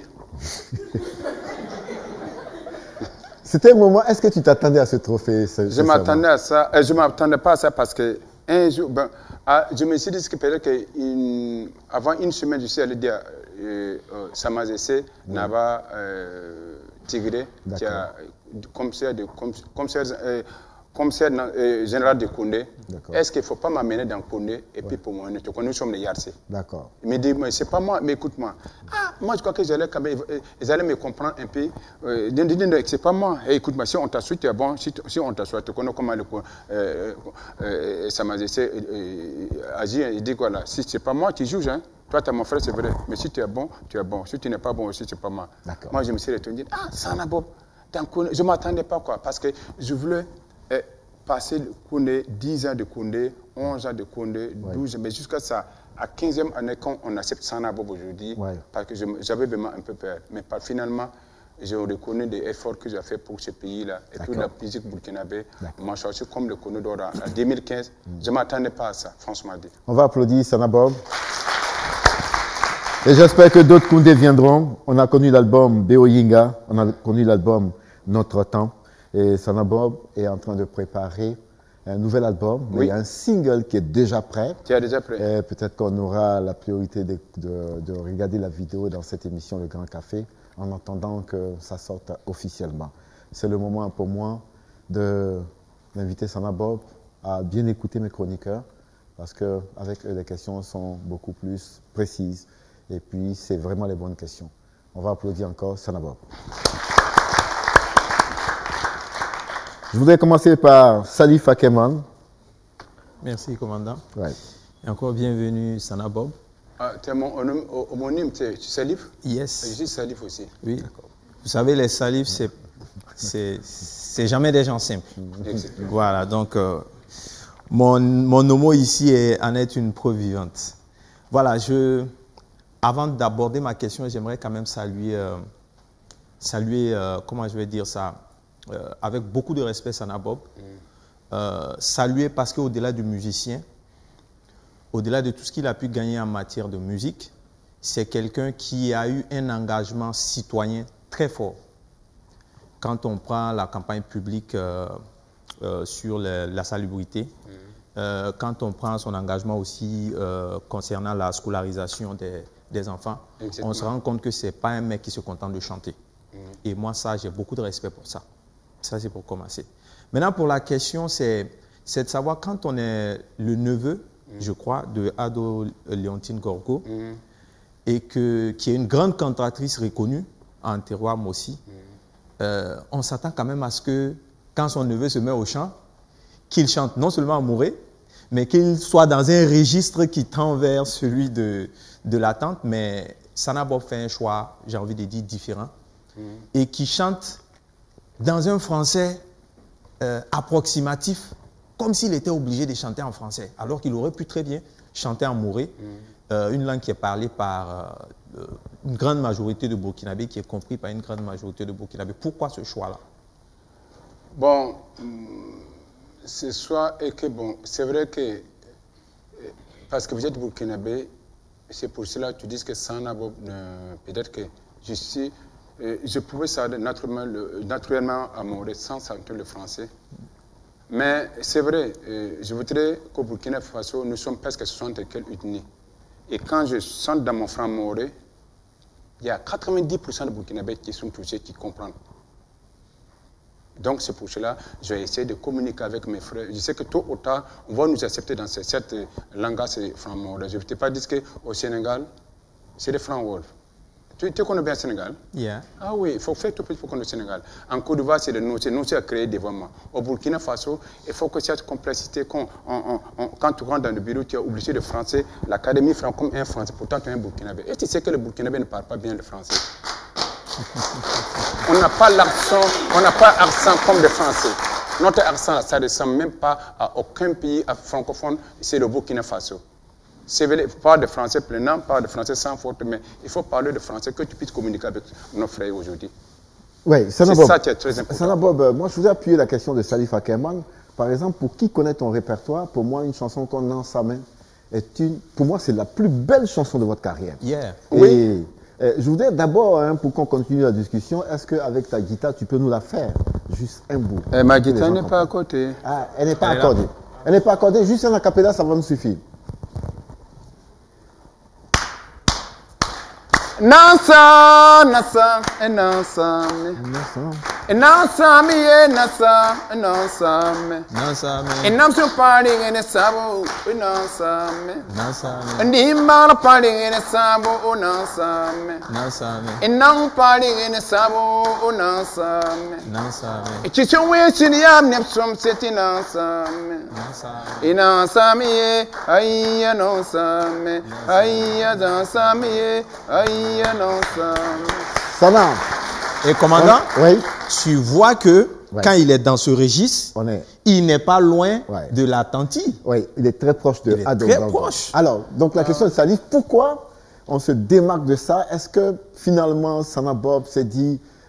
C'était un moment, est-ce que tu t'attendais à ce trophée? Ce, je m'attendais à ça, euh, je ne m'attendais pas à ça parce que un jour, ben, ah, je me suis dit que peut-être qu'avant une semaine, je suis allé dire euh, euh, Samazese, oui. Nava, euh, Tigré, qui a commissaire de commissaire, euh, commissaire euh, général de Koundé. Est-ce qu'il ne faut pas m'amener dans Koundé et ouais. puis pour moi, nous sommes les Yarse. D'accord. Il me dit, mais c'est pas moi, mais écoute-moi. Ah, moi je crois que j'allais quand même, ils allaient me comprendre un peu. Euh, c'est pas moi. Hey, écoute-moi, si on t'assoit, tu es bon. Si, si on t'assoit, tu connais comment le euh, euh, ça m'a dit, euh, agir. Il dit quoi là? Si c'est pas moi, tu juges, hein. Toi, tu es mon frère, c'est vrai. Mais si tu es bon, tu es bon. Si tu n'es pas bon aussi, c'est pas moi. Moi, je me suis retourné, ah, Sanabob, je ne m'attendais pas quoi, parce que je voulais euh, passer le Koundé, dix ans de Koundé, onze ans de Koundé, douze, ouais. mais jusqu'à ça, à quinzième année, quand on accepte Sanabob aujourd'hui, ouais. parce que j'avais vraiment un peu peur. Mais par, finalement, j'ai reconnu des efforts que j'ai fait pour ce pays-là. Et puis la musique burkinabé m'a choisi comme le connu d'or en deux mille quinze. Je ne m'attendais pas à ça, franchement dit. On va applaudir Sana Bob. Et j'espère que d'autres Koundé viendront. On a connu l'album Béo Yinga, on a connu l'album Notre Temps. Et Sana Bob est en train de préparer un nouvel album, mais oui. Il y a un single qui est déjà prêt. Qui est déjà prêt. Peut-être qu'on aura la priorité de, de, de regarder la vidéo dans cette émission Le Grand Café, en attendant que ça sorte officiellement. C'est le moment pour moi d'inviter Sana Bob à bien écouter mes chroniqueurs, parce qu'avec eux, les questions sont beaucoup plus précises. Et puis, c'est vraiment les bonnes questions. On va applaudir encore Sana Bob. Je voudrais commencer par Salif Akeman. Merci, commandant. Ouais. Et encore bienvenue, Sana Bob. Ah, tu es mon homonyme, tu es Salif? Yes. Je suis Salif aussi. Oui. Vous savez, les Salifs, c'est jamais des gens simples. Exactement. Voilà, donc euh, mon, mon homo ici est, en est une preuve vivante. Voilà, je, avant d'aborder ma question, j'aimerais quand même saluer, euh, saluer euh, comment je vais dire ça, Euh, avec beaucoup de respect, Sana Bob, mm. euh, saluer parce qu'au-delà du musicien, au-delà de tout ce qu'il a pu gagner en matière de musique, c'est quelqu'un qui a eu un engagement citoyen très fort. Quand on prend la campagne publique euh, euh, sur le, la salubrité, mm. euh, quand on prend son engagement aussi euh, concernant la scolarisation des, des enfants, exactement. On se rend compte que ce n'est pas un mec qui se contente de chanter. Mm. Et moi, ça, j'ai beaucoup de respect pour ça. Ça, c'est pour commencer. Maintenant, pour la question, c'est de savoir quand on est le neveu, mmh. je crois, de Ado Léontine Gorgo, mmh. et que, qui est une grande cantatrice reconnue en terroir aussi, mmh. euh, on s'attend quand même à ce que, quand son neveu se met au chant, qu'il chante non seulement amoureux, mais qu'il soit dans un registre qui tend vers celui de, de la tante. Mais Sana Bob fait un choix, j'ai envie de dire, différent, mmh. et qui chante dans un français euh, approximatif, comme s'il était obligé de chanter en français, alors qu'il aurait pu très bien chanter en mouré, mmh. euh, une langue qui est parlée par euh, une grande majorité de Burkinabés, qui est comprise par une grande majorité de Burkinabés. Pourquoi ce choix-là? Bon, ce choix est que, bon, c'est vrai que, parce que vous êtes Burkinabé, c'est pour cela que tu dis que Sana Bob, euh, peut-être que je suis... Je pouvais ça naturellement, naturellement amoureux sans sentir le français. Mais c'est vrai, je voudrais qu'au Burkina Faso, nous sommes presque soixante et quelques ethnies. Et quand je chante dans mon franc maoré, il y a quatre-vingt-dix pour cent de Burkinabés qui sont touchés, qui comprennent. Donc c'est pour cela que je vais essayer de communiquer avec mes frères. Je sais que tôt ou tard, on va nous accepter dans cette langue, c'est franc maoré. Je ne t'ai pas dit qu'au Sénégal, c'est des francs wolf. Tu, tu connais bien le Sénégal? Yeah. Ah oui, il faut faire tout pour connaître le Sénégal. En Côte d'Ivoire, c'est nous, c'est nous qui avons créé des développement. Au Burkina Faso, il faut que cette complexité, quand, on, on, quand tu rentres dans le bureau, tu as obligé le français, l'académie franc comme un français, pourtant tu es un Burkinabé. Et tu sais que le Burkinabé ne parle pas bien le français. On n'a pas l'accent, on n'a pas l'accent comme le français. Notre accent, ça ne ressemble même pas à aucun pays francophone, c'est le Burkina Faso. C'est vrai, parle de français prenant, parle de français sans faute, mais il faut parler de français que tu puisses communiquer avec nos frères aujourd'hui. Oui, c'est ça qui est très important. Sana Bob, moi je voudrais appuyer la question de Salif Akeman. Par exemple, pour qui connaît ton répertoire, pour moi, une chanson qu'on a en sa main est une. Pour moi, c'est la plus belle chanson de votre carrière. Yeah. Et, oui. Euh, je voudrais d'abord, hein, pour qu'on continue la discussion, est-ce qu'avec ta guitare, tu peux nous la faire? Juste un bout. Eh, ma guitare n'est pas à côté. Ah, elle n'est pas elle accordée. Elle n'est pas accordée, juste un acapella, ça va me suffire. Nasa, nasa, e nasa me. E nasa me, e nasa, e nasa me. Nasa me. E namso party in a sabo, e nasa me. Nasa me. And the man party in a sabo, o nasa me. Nasa me. E nam party in a sabo, o nasa me. Nasa me. E chicho we chiniam nepsum seti nasa me. Nasa me. E nasa me, ay nasa me. Ay nasa me, ay. Sana. Et commandant, oui. tu vois que ouais. quand il est dans ce registre, on est... il n'est pas loin ouais. de la tantille. Oui, il est très proche de Ado. Très proche. Alors, donc la ah. question de Salif, pourquoi on se démarque de ça? Est-ce que finalement Sana Bob s'est dit,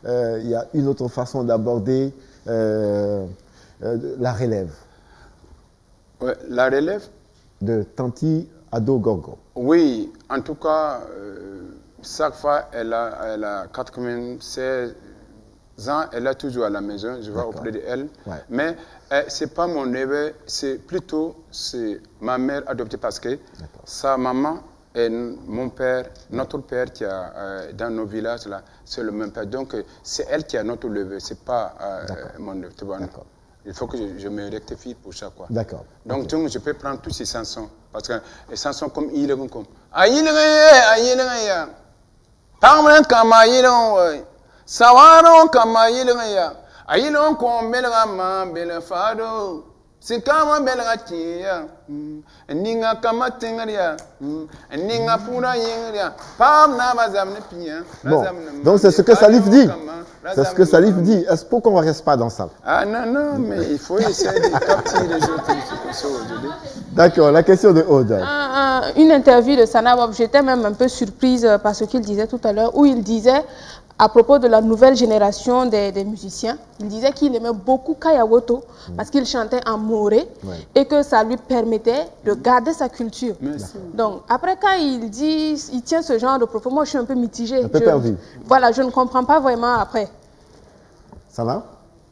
euh, il y a une autre façon d'aborder euh, euh, la relève. Ouais, la relève de Tanti Ado Gorgo. Oui, en tout cas, euh, chaque fois, elle a, elle a quatre-vingt-seize ans, elle est toujours à la maison, je vais auprès d'elle. Ouais. Mais euh, ce n'est pas mon neveu, c'est plutôt ma mère adoptée parce que sa maman et mon père, notre père qui a euh, dans nos villages, là, c'est le même père. Donc, c'est elle qui a notre neveu, ce n'est pas euh, mon neveu. Il faut que je, je me rectifie pour ça, quoi. D'accord. Donc, okay. donc, je peux prendre tous ces chansons. Parce que les chansons comme il est comme Aïlaya, Aïlaya, Tamran Kamaïlon, Savano Kamaïlaya, Aïlon Kombelama, Belafado, Sikama Belatia, Ninga Kamatingaria, Ninga Pura Yingaria, Pam Nabazam Nepia. Bon, donc c'est ce que Salif dit. C'est ce que Salif dit. Est-ce pourquoi on ne reste pas dans ça? Ah non, non, mais il faut essayer de capter les autres. D'accord, la question de Aude. Euh, euh, une interview de Sana Bob, j'étais même un peu surprise par ce qu'il disait tout à l'heure, où il disait, à propos de la nouvelle génération des, des musiciens, il disait qu'il aimait beaucoup Kayawoto mmh. parce qu'il chantait en moré ouais. et que ça lui permettait de garder sa culture. Merci. Donc, après, quand il dit, il tient ce genre de propos, moi je suis un peu mitigée. Un peu je, perdu. Voilà, je ne comprends pas vraiment après. Ça va?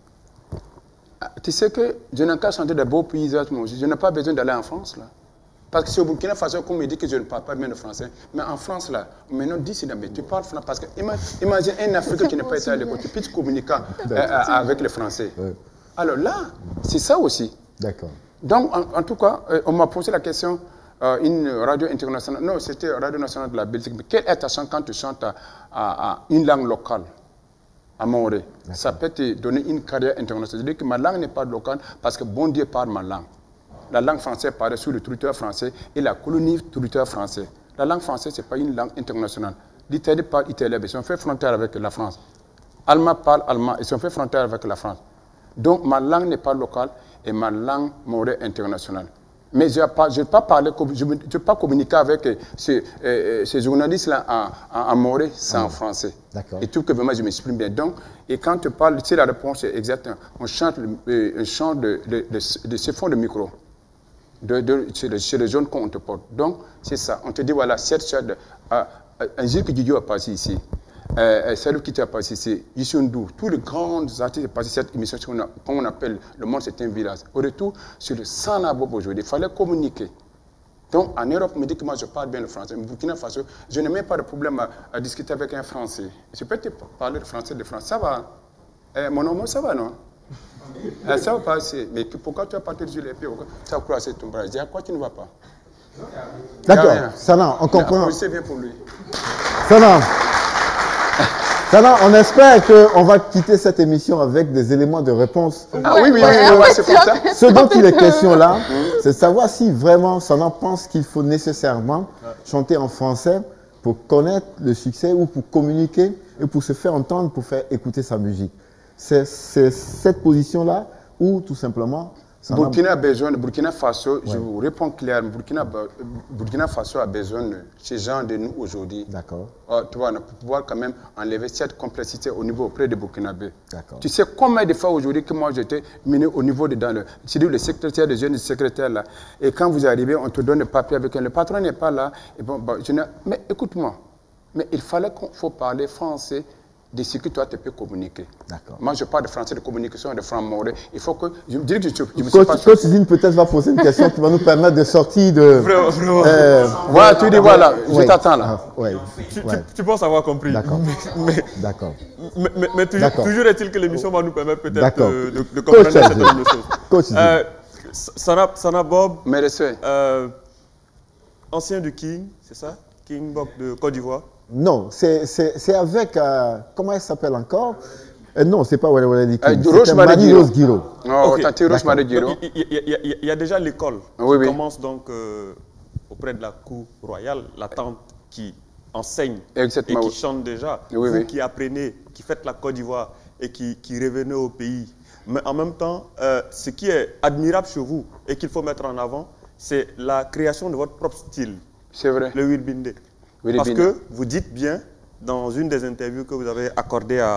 Tu sais que je n'ai qu'à chanter de beaux paysages, je n'ai pas besoin d'aller en France, là. Parce que c'est au Burkina Faso qu'on me dit que je ne parle pas bien le français. Mais en France, là, maintenant, dis mais tu parles français. Parce que imagine un Africain qui n'est pas été à l'école, tu peux communiquer euh, avec les Français. Oui. Alors là, c'est ça aussi. D'accord. Donc, en, en tout cas, euh, on m'a posé la question, euh, une radio internationale, non, c'était Radio Nationale de la Belgique, mais quel est ta chance quand tu chantes à, à, à une langue locale, à Moré? Ça peut te donner une carrière internationale. C'est-à-dire que ma langue n'est pas locale parce que bon Dieu parle ma langue. La langue française paraît sous le territoire français et la colonie territoire français. La langue française, ce n'est pas une langue internationale. L'Italie parle italien, ils ont fait frontière avec la France. Allemand parle allemand, ils ont fait frontière avec la France. Donc ma langue n'est pas locale et ma langue m'aurait internationale. Mais je ne vais pas parler, je ne vais pas communiquer avec ces, euh, ces journalistes-là en, en, en moré, c'est en français. Et tout que vraiment je m'exprime bien. Donc, et quand tu parles, tu sais, la réponse est exacte. On chante euh, un chant de, de, de, de, de ce fond de micro. De, de, chez, les, chez les jeunes qu'on te porte. Donc, c'est ça. On te dit, voilà, cette chose, euh, un jour que Didio a passé ici, euh, Salou qui a passé ici, Yishundou, tous les grands artistes ont passé cette émission, comme on, on appelle Le Monde, c'est un village. Au retour, sur le Sanabob aujourd'hui, il fallait communiquer. Donc, en Europe, on me dit que moi, je parle bien le français. Mais Burkina Faso, je n'ai même pas de problème à, à discuter avec un Français. Je peux te parler de français, de français. Ça va. Euh, mon nom, ça va, non? Ah, ça va passer. Mais pourquoi tu as parti sur les pieds? Ça va croiser ton bras. Je dis, à quoi tu ne vas pas? D'accord. Sana, on comprend. C'est bien pour lui. Sana, Sana, on espère qu'on va quitter cette émission avec des éléments de réponse. Ah oui, oui, oui, oui, oui c'est pour ça. Ce dont il est question là, c'est de savoir si vraiment Sana pense qu'il faut nécessairement chanter en français pour connaître le succès ou pour communiquer et pour se faire entendre, pour faire écouter sa musique. C'est cette position-là où, tout simplement... Burkina a besoin, Burkina Faso, ouais. je vous réponds clairement, Burkina, Burkina Faso a besoin de ces gens de nous aujourd'hui. D'accord. Oh, tu vois, pour pouvoir quand même enlever cette complexité au niveau auprès de Burkinabé. D'accord. Tu sais combien de fois aujourd'hui que moi j'étais mené au niveau de dans le... C'est-à-dire le secrétaire, le jeune secrétaire là. Et quand vous arrivez, on te donne le papier avec un... Le patron n'est pas là. Et bon, bon, je mais écoute-moi, mais il fallait qu'on faut parler français de ce que toi tu peux communiquer. D'accord. Moi je parle de français de communication, de franc-moré. Il faut que je me dis que je, je me suis pas. Coach Zine peut-être va poser une question qui va nous permettre de sortir de. Vraiment, vraiment. Euh, voilà, tu dis voilà, je ouais. t'attends là. Ah, ouais. Tu, ouais. tu, tu penses avoir compris. D'accord. Mais, D'accord. Mais, mais, mais toujours, toujours est-il que l'émission va nous permettre peut-être de, de, de comprendre certaines choses. Coach Zine. Euh, Sana, Sana Bob, merci. Euh, ancien du King, c'est ça? King Bob de Côte d'Ivoire. Non, c'est avec, euh, comment elle s'appelle encore euh, Non, c'est pas Wale Wale King, euh, c'est Marie Rose Guiro. Oh, okay. Rose Marie Guiro. Il, il, il, il y a déjà l'école oui, qui oui. commence donc euh, auprès de la cour royale, la tante qui enseigne Exactement, et qui oui. chante déjà, oui, vous oui. qui apprenez, qui faites la Côte d'Ivoire et qui, qui revenez au pays. Mais en même temps, euh, ce qui est admirable chez vous et qu'il faut mettre en avant, c'est la création de votre propre style. C'est vrai. Le Wilbinde. Parce que vous dites bien, dans une des interviews que vous avez accordées à,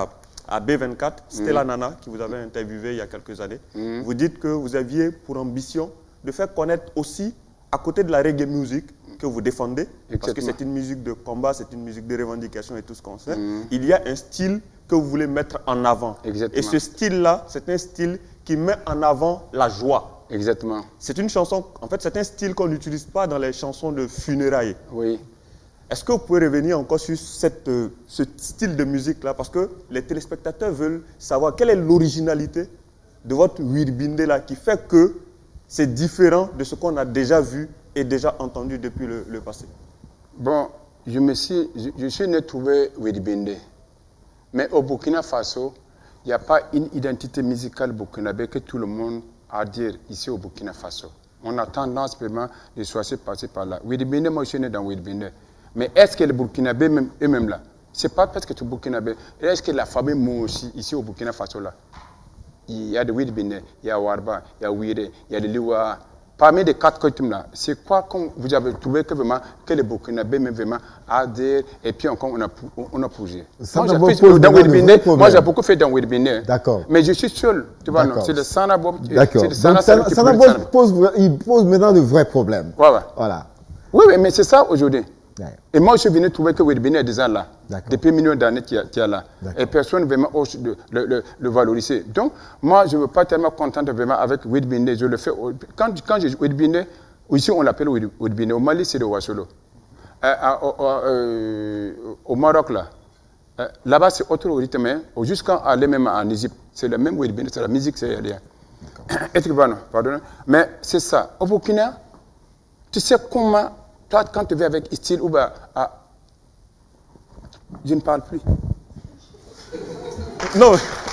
à B vingt-quatre, Stella Mm. Nana, qui vous avait interviewé il y a quelques années. Mm. Vous dites que vous aviez pour ambition de faire connaître aussi, à côté de la reggae music que vous défendez, parce que Exactement. c'est une musique de combat, c'est une musique de revendication et tout ce qu'on sait, Mm. il y a un style que vous voulez mettre en avant. Exactement. Et ce style-là, c'est un style qui met en avant la joie. Exactement. C'est une chanson, en fait, c'est un style qu'on n'utilise pas dans les chansons de funérailles. Oui. Est-ce que vous pouvez revenir encore sur cette, euh, ce style de musique-là? Parce que les téléspectateurs veulent savoir quelle est l'originalité de votre Wirbindé-là qui fait que c'est différent de ce qu'on a déjà vu et déjà entendu depuis le, le passé. Bon, je me suis, je, je suis né trouvé Wirbindé. Mais au Burkina Faso, il n'y a pas une identité musicale burkinabé que tout le monde a à dire ici au Burkina Faso. On a tendance vraiment de choisir passer par là. Wirbindé, moi je suis né dans Wirbindé. Mais est-ce que les Burkinabés même, eux-mêmes là, c'est pas parce que tu es Burkinabé, est-ce que la famille moi aussi ici au Burkina Faso là, il y a des Wirbindé, il y a Warba, il y a Wire, il y a des Liwa. Parmi les quatre coutumes là, c'est quoi qu'on vous avez trouvé que vraiment que les Burkinabés même vraiment adhèrent et puis encore on a on a bougé. Moi j'ai fait dans Wirbindé, moi j'ai beaucoup fait dans Wirbindé. D'accord. Mais je suis seul, tu vois non, c'est le Sanabob. D'accord. Donc Sanabob pose il pose maintenant de vrais problèmes. Ouais, ouais. Voilà. Oui oui, mais c'est ça aujourd'hui. Et moi, je suis venu trouver que Wirbindé est déjà là, depuis millions d'années qu'il y a là. Et personne ne veut vraiment le, le, le valoriser. Donc, moi, je ne veux pas tellement contenter vraiment avec Wirbindé. Je le fais. Quand, quand j'ai Wirbindé, ici, on l'appelle Wirbindé. Au Mali, c'est le Wasolo. Euh, euh, au Maroc, là, euh, là-bas, c'est autre rythme. Jusqu'à aller même en Égypte, c'est le même Wirbindé. C'est la musique, c'est rien. Pardon. Mais c'est ça. Au Burkina, tu sais comment. Toi, quand tu viens avec style ou bien, ah, je ne parle plus. Non.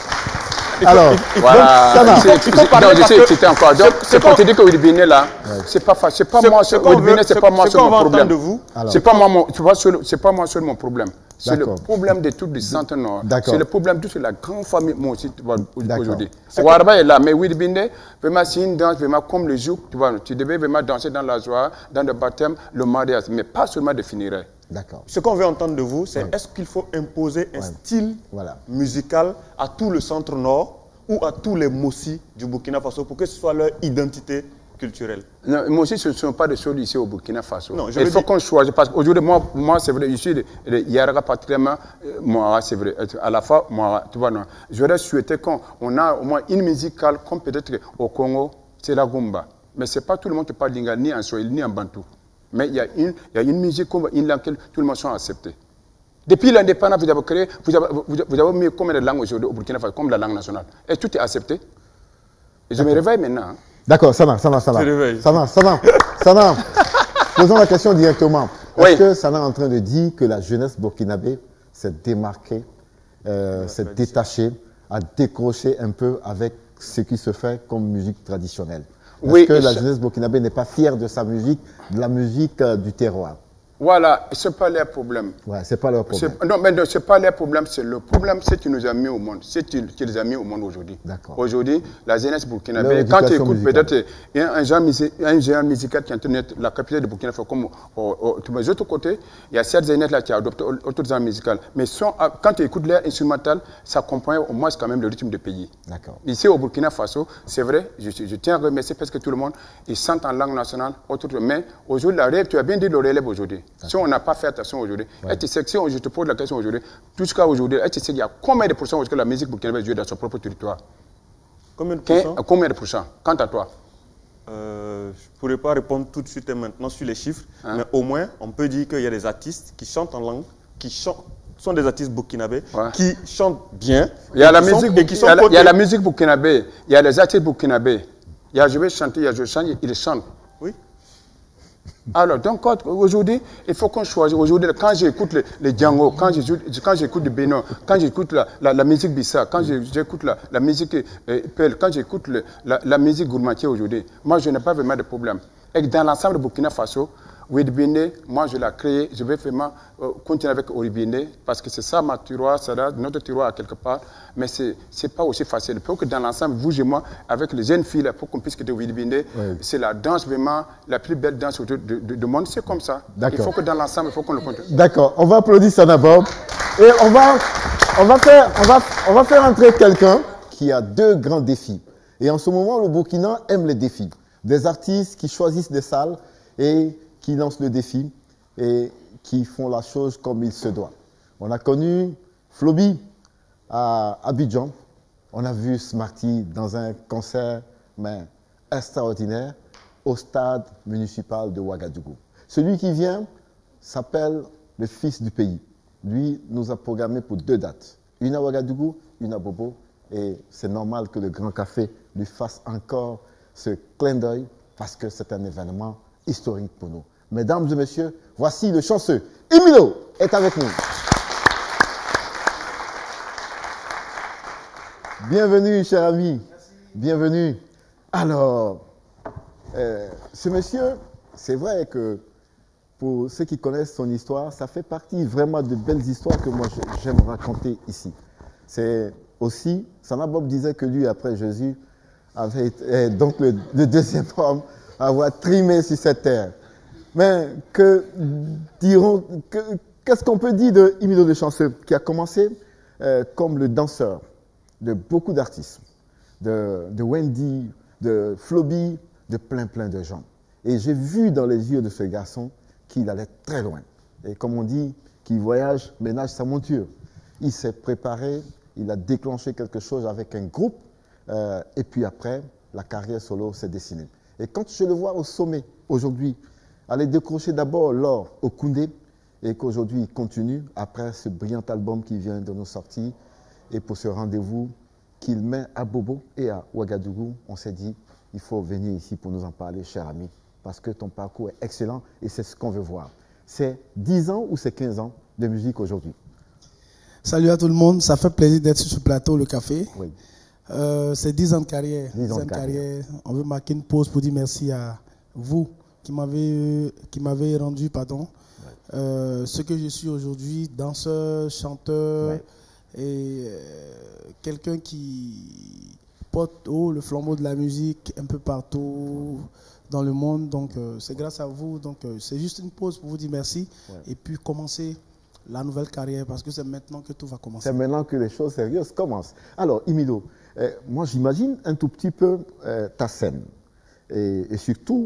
Alors, voilà. C'était encore. Donc, c'est pour te dire que Wirbindé là, c'est pas facile. C'est pas moi, Wirbindé, c'est pas moi seul mon problème. C'est pas moi, tu vois, c'est pas moi seul mon problème. C'est le problème de tout le centre nord. C'est le problème de toute la grande famille, moi aussi, tu vois, aujourd'hui. Warba est là, mais Wirbindé, vraiment, c'est une danse, vraiment, comme le jour, tu vois, tu devais vraiment danser dans la joie, dans le baptême, le mariage, mais pas seulement de finir. D'accord. Ce qu'on veut entendre de vous, c'est ouais. est-ce qu'il faut imposer un ouais. style voilà. musical à tout le centre nord ou à tous les Mossi du Burkina Faso pour que ce soit leur identité culturelle? Non, Mossi, ce ne sont pas des choses ici au Burkina Faso. Non, je Il faut dire... qu'on choisisse. Parce qu'aujourd'hui, moi, moi c'est vrai, je suis de Yaraga particulièrement, moi, c'est vrai. À la fois, moi, tu vois, non. J'aurais souhaité qu'on a au moins une musicale, comme peut-être au Congo, c'est la Gumba. Mais ce n'est pas tout le monde qui parle lingala, ni en Swahili, ni en Bantou. Mais il y a une, il y a une musique comme une langue que tout le monde soit accepté. Depuis l'indépendance, vous avez créé, vous avez, vous avez mis combien de langues aujourd'hui au Burkina Faso, comme la langue nationale. Et tout est accepté. Et je me réveille maintenant. D'accord, ça va, ça va, ça va. Ça va, ça va, ça va. Posons la question directement. Est-ce oui. que Sana est en train de dire que la jeunesse burkinabé s'est démarquée, euh, s'est détachée, a décroché un peu avec ce qui se fait comme musique traditionnelle? Est-ce oui, que la jeunesse burkinabé n'est pas fière de sa musique, de la musique euh, du terroir? Voilà, ce n'est pas leur problème. Ouais, c'est pas leur problème. Non, mais ce n'est pas leur problème. Le problème, c'est que tu nous as mis au monde. C'est que tu les as mis au monde aujourd'hui. Aujourd'hui, la jeunesse burkinabé, quand tu écoutes peut-être un genre musical qui est en train d'être la capitale de Burkina Faso, comme de l'autre côté, il y a cette jeunesse-là qui a adopté autre genre musical. Mais son, quand tu écoutes l'air instrumental, ça accompagne au moins quand même le rythme du pays. Ici au Burkina Faso, c'est vrai, je, je tiens à remercier parce que tout le monde, ils chantent en langue nationale, autre, mais aujourd'hui, la rêve, tu as bien dit le relève aujourd'hui. Si on n'a pas fait attention aujourd'hui, ouais. si je te pose la question aujourd'hui, jusqu'à aujourd'hui, tu sais qu'il y a combien de pourcents que la musique burkinabé joue dans son propre territoire? Combien de pourcents? Combien de pourcents? Quant à toi? euh, Je ne pourrais pas répondre tout de suite et maintenant sur les chiffres, hein? Mais au moins, on peut dire qu'il y a des artistes qui chantent en langue, qui chantent, sont des artistes burkinabés, ouais. qui chantent bien. Il y a la musique, il y a la, il y a la musique burkinabé, il y a les artistes burkinabés. Il y a je vais chanter, il y a je chante, ils chantent. Oui. Alors, donc, aujourd'hui, il faut qu'on choisisse. Aujourd'hui, quand j'écoute les, les Django, quand j'écoute le Bénin, quand j'écoute la, la, la musique Bissa, quand j'écoute la, la musique euh, Pel, quand j'écoute la, la musique Gourmatier aujourd'hui, moi, je n'ai pas vraiment de problème. Et dans l'ensemble de Burkina Faso, Wirbindé, moi, je l'ai créé, je vais vraiment euh, continuer avec Wirbindé, parce que c'est ça ma tiroir, c'est notre tiroir à quelque part, mais ce n'est pas aussi facile. Pour que dans l'ensemble, vous et moi, avec les jeunes filles, là, pour qu'on puisse quitter Wirbindé, oui. c'est la danse vraiment, la plus belle danse du de, de, de monde, c'est comme ça. Il faut que dans l'ensemble, il faut qu'on le continue. D'accord, on va applaudir Sanabob, et on va... on va faire, on va, on va faire entrer quelqu'un qui a deux grands défis. Et en ce moment, le Burkina aime les défis. Des artistes qui choisissent des salles et qui lancent le défi et qui font la chose comme il se doit. On a connu Flobi à Abidjan. On a vu Smarty dans un concert mais extraordinaire au stade municipal de Ouagadougou. Celui qui vient s'appelle le fils du pays. Lui nous a programmé pour deux dates. Une à Ouagadougou, une à Bobo. Et c'est normal que le Grand Café lui fasse encore ce clin d'œil parce que c'est un événement historique pour nous. Mesdames et messieurs, voici le chanceux. Emilio est avec nous. Bienvenue, cher ami. Merci. Bienvenue. Alors, euh, ce monsieur, c'est vrai que pour ceux qui connaissent son histoire, ça fait partie vraiment de belles histoires que moi j'aime raconter ici. C'est aussi, Sana Bob disait que lui, après Jésus, avait été donc le, le deuxième homme à avoir trimé sur cette terre. Mais que diront, que, qu'est-ce qu'on peut dire de Emilio de Chanceux, qui a commencé euh, comme le danseur de beaucoup d'artistes, de, de Wendy, de Flobi, de plein plein de gens. Et j'ai vu dans les yeux de ce garçon qu'il allait très loin. Et comme on dit, qu'il voyage, ménage sa monture. Il s'est préparé, il a déclenché quelque chose avec un groupe, euh, et puis après, la carrière solo s'est dessinée. Et quand je le vois au sommet, aujourd'hui, aller décrocher d'abord l'or au Koundé, et qu'aujourd'hui il continue, après ce brillant album qui vient de nous sortir, et pour ce rendez-vous qu'il met à Bobo et à Ouagadougou, on s'est dit, il faut venir ici pour nous en parler, cher ami, parce que ton parcours est excellent, et c'est ce qu'on veut voir. C'est dix ans ou c'est quinze ans de musique aujourd'hui? Salut à tout le monde, ça fait plaisir d'être sur ce plateau, le café. Oui. Euh, c'est dix ans de carrière. dix ans de carrière. On veut marquer une pause pour dire merci à vous qui m'avez qui m'avez rendu pardon, ouais. euh, ce que je suis aujourd'hui, danseur, chanteur, ouais. et euh, quelqu'un qui porte haut le flambeau de la musique un peu partout dans le monde. Donc euh, c'est grâce à vous. Donc euh, c'est juste une pause pour vous dire merci, ouais. et puis commencer la nouvelle carrière, parce que c'est maintenant que tout va commencer. C'est maintenant que les choses sérieuses commencent. Alors, Emilio, euh, moi j'imagine un tout petit peu euh, ta scène et, et surtout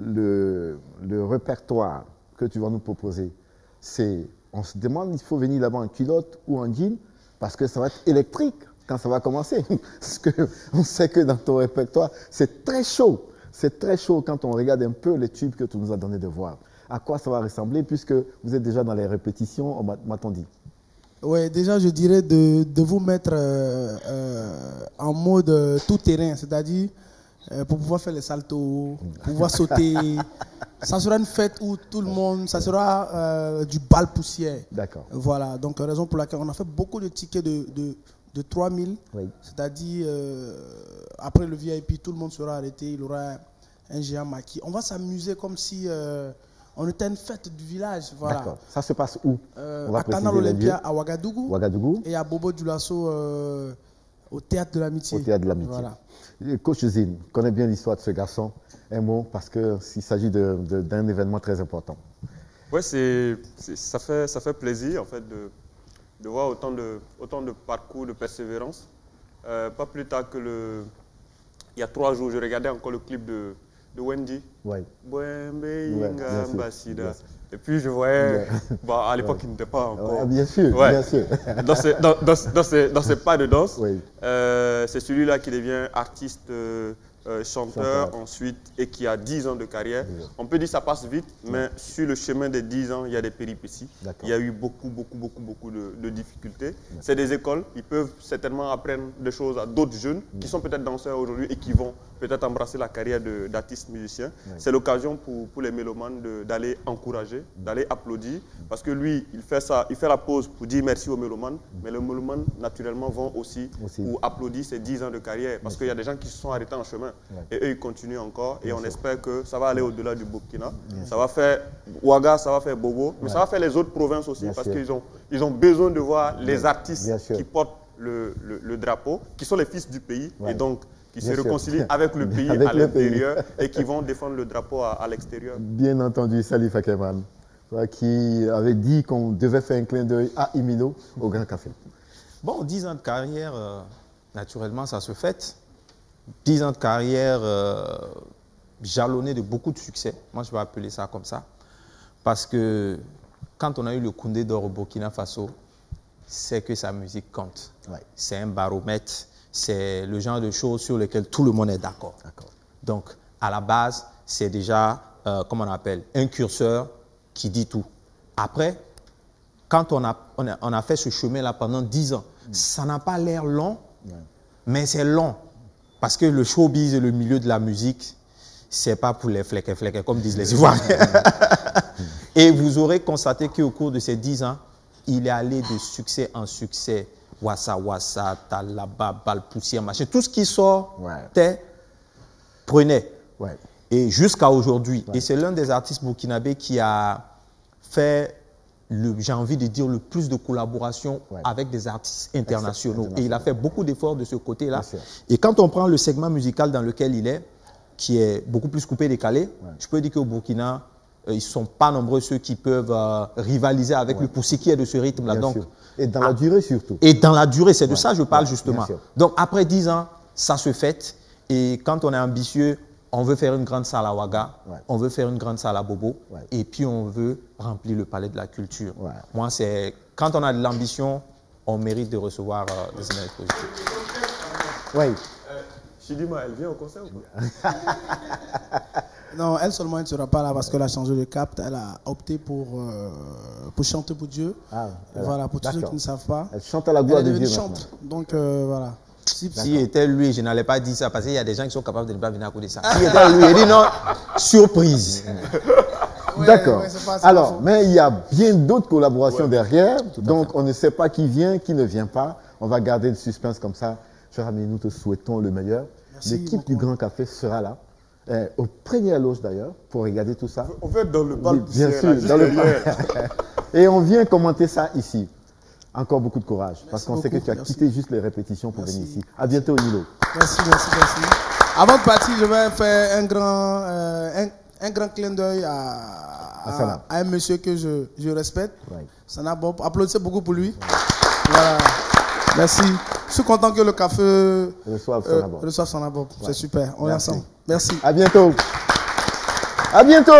le, le répertoire que tu vas nous proposer. C'est, on se demande, il faut venir là-bas en culotte ou en jean, parce que ça va être électrique quand ça va commencer. Parce qu'on sait que dans ton répertoire, c'est très chaud. C'est très chaud quand on regarde un peu les tubes que tu nous as donné de voir. À quoi ça va ressembler, puisque vous êtes déjà dans les répétitions, m'a-t-on dit? Oui, déjà, je dirais de, de vous mettre euh, euh, en mode euh, tout-terrain, c'est-à-dire euh, pour pouvoir faire les saltos, pour pouvoir sauter. Ça sera une fête où tout le monde, ça sera euh, du bal poussière. D'accord. Voilà, donc raison pour laquelle on a fait beaucoup de tickets de, de, de trois mille, oui. C'est-à-dire euh, après le V I P, tout le monde sera arrêté, il aura un géant maquis. On va s'amuser comme si... Euh, on était à une fête du village, voilà. D'accord. Ça se passe où? euh, À Canal Olympia, à Ouagadougou, Ouagadougou. Et à Bobo Dioulasso, euh, au Théâtre de l'Amitié. Au Théâtre de l'Amitié. Voilà. Coach Zine, connais bien l'histoire de ce garçon. Un mot, parce qu'il s'agit d'un de, de, événement très important. Oui, c'est, ça, fait, ça fait plaisir, en fait, de, de voir autant de, autant de parcours, de persévérance. Euh, pas plus tard que le... Il y a trois jours, je regardais encore le clip de... de Wendy. Ouais. Ouais, et puis je voyais, ouais. Bah, à l'époque ouais. il n'était pas encore. Ouais, bien sûr, ouais. bien sûr. Dans ses, dans, dans, dans ses, dans ses pas de danse, oui. euh, c'est celui-là qui devient artiste, euh, euh, chanteur, chanteur, ensuite, et qui a dix ans de carrière. Oui. On peut dire que ça passe vite, oui. mais sur le chemin des dix ans, il y a des péripéties. Il y a eu beaucoup, beaucoup, beaucoup, beaucoup de, de difficultés. C'est des écoles, ils peuvent certainement apprendre des choses à d'autres jeunes oui. qui sont peut-être danseurs aujourd'hui et qui vont peut-être embrasser la carrière d'artiste musicien. Oui. C'est l'occasion pour, pour les mélomanes d'aller encourager, d'aller applaudir, parce que lui, il fait ça, il fait la pause pour dire merci aux mélomanes, mmh. mais les mélomanes, naturellement, vont aussi, aussi. pour applaudir ses dix ans de carrière, parce qu'il y a des gens qui se sont arrêtés en chemin, ouais. et eux, ils continuent encore, et on espère que ça va aller au-delà du Burkina. Bien ça sûr. va faire Ouaga, ça va faire Bobo, mais ouais. ça va faire les autres provinces aussi, Bien parce qu'ils ont, ils ont besoin de voir les artistes qui portent le, le, le drapeau, qui sont les fils du pays, ouais. et donc qui Bien se sûr. réconcilient avec le pays avec à l'intérieur et qui vont défendre le drapeau à, à l'extérieur. Bien entendu, Salif Akeman, qui avait dit qu'on devait faire un clin d'œil à Emilio au Grand Café. Bon, dix ans de carrière, euh, naturellement, ça se fête. dix ans de carrière euh, jalonnée de beaucoup de succès. Moi, je vais appeler ça comme ça. Parce que quand on a eu le Koundé d'or au Burkina Faso, c'est que sa musique compte. Ouais. C'est un baromètre. C'est le genre de choses sur lesquelles tout le monde est d'accord. Donc, à la base, c'est déjà, euh, comment on appelle, un curseur qui dit tout. Après, quand on a, on a, on a fait ce chemin-là pendant dix ans, mmh. ça n'a pas l'air long, ouais. mais c'est long. Parce que le showbiz et le milieu de la musique, c'est pas pour les flecs et flecs, comme disent les Ivoiriens. Et vous aurez constaté qu'au cours de ces dix ans, il est allé de succès en succès. Wassa Wassa, Talaba, Balpoussière, machin. Tout ce qui sort, ouais. prenez. Ouais. Et jusqu'à aujourd'hui. Ouais. Et c'est l'un des artistes burkinabés qui a fait, j'ai envie de dire, le plus de collaborations ouais. avec des artistes internationaux. Et il a fait beaucoup d'efforts de ce côté-là. Et quand on prend le segment musical dans lequel il est, qui est beaucoup plus coupé, décalé, ouais. je peux dire qu'au Burkina, ils ne sont pas nombreux ceux qui peuvent euh, rivaliser avec ouais. le pour ce qui est de ce rythme-là. Donc, et dans la durée surtout. Et dans la durée, c'est de ouais. ça que je parle ouais, justement. Donc après dix ans, ça se fête. Et quand on est ambitieux, on veut faire une grande salle à Ouaga, ouais. on veut faire une grande salle à Bobo, ouais. et puis on veut remplir le palais de la culture. Ouais. Moi, c'est quand on a de l'ambition, on mérite de recevoir euh, des énergies positives. Oui. Euh, Chidima, elle vient au concert ou pas? Non, elle seulement, elle ne sera pas là parce qu'elle a changé de cap. Elle a opté pour, euh, pour chanter pour Dieu. Ah, voilà, pour tous ceux qui ne savent pas. Elle chante à la gloire de Dieu. Chante. Donc, euh, voilà. Si, si était lui, je n'allais pas dire ça parce qu'il y a des gens qui sont capables de ne pas venir à cause de ça. Si était lui, il dit non, surprise. Ouais, d'accord. Ouais, alors, mais il y a bien d'autres collaborations ouais. derrière. Donc, on ne sait pas qui vient, qui ne vient pas. On va garder le suspense comme ça. Cher ami, nous te souhaitons le meilleur. L'équipe du Grand Café sera là. Euh, au premier loge d'ailleurs, pour regarder tout ça. On va être dans le bal. Bien sûr, dans le bal. Et on vient commenter ça ici. Encore beaucoup de courage, merci parce qu'on sait que tu as merci. quitté juste les répétitions pour merci. venir ici. À bientôt, Nilo. Merci, merci, merci. Avant de partir, je vais faire un grand, euh, un, un grand clin d'œil à, à, à un monsieur que je, je respecte. Ouais. Sana Bob. Applaudissez beaucoup pour lui. Ouais. Voilà. Merci. Je suis content que le café reçoive euh, Sana Bob. Reçoive Sana Bob. Ouais. C'est super. On merci. est ensemble. Merci. À bientôt. À bientôt.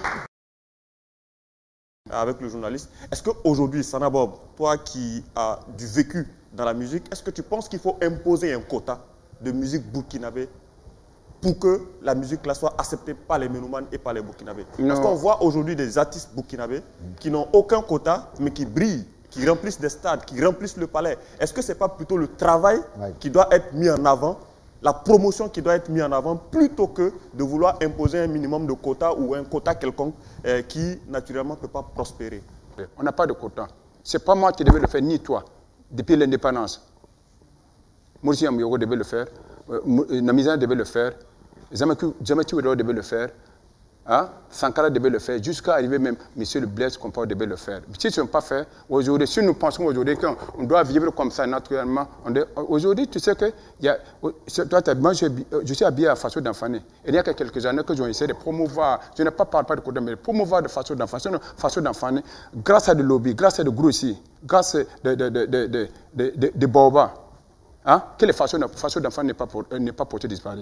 Avec le journaliste, est-ce qu'aujourd'hui, Sana Bob, toi qui as du vécu dans la musique, est-ce que tu penses qu'il faut imposer un quota de musique burkinabé pour que la musique là soit acceptée par les mélomanes et par les burkinabés? Parce qu'on voit aujourd'hui des artistes burkinabés qui n'ont aucun quota, mais qui brillent, qui remplissent des stades, qui remplissent le palais. Est-ce que ce n'est pas plutôt le travail ouais. qui doit être mis en avant, la promotion qui doit être mise en avant, plutôt que de vouloir imposer un minimum de quota ou un quota quelconque euh, qui, naturellement, ne peut pas prospérer? On n'a pas de quota. Ce n'est pas moi qui devais le faire, ni toi, depuis l'indépendance. Morsi Amiogo devait le faire, euh, Namizan devait le faire, Djamati Ouedo devait le faire, hein? Sankara devait le faire, jusqu'à arriver même, M. le Blaise Compaoré devait le faire. Si ce n'est pas fait, aujourd'hui, si nous pensons aujourd'hui qu'on doit vivre comme ça naturellement, aujourd'hui, tu sais que, y a, toi, moi, je, je suis habillé à façon d'enfant. Il y a quelques années que j'ai essayé de promouvoir, je n'ai pas parlé de côté, mais promouvoir de façon d'enfant, façon d'enfant, grâce à des lobbies, grâce à des gros ici, grâce à des de, de, de, de, de, de, de baobas, hein, que les façons d'enfant n'est pas, pas portée disparaître.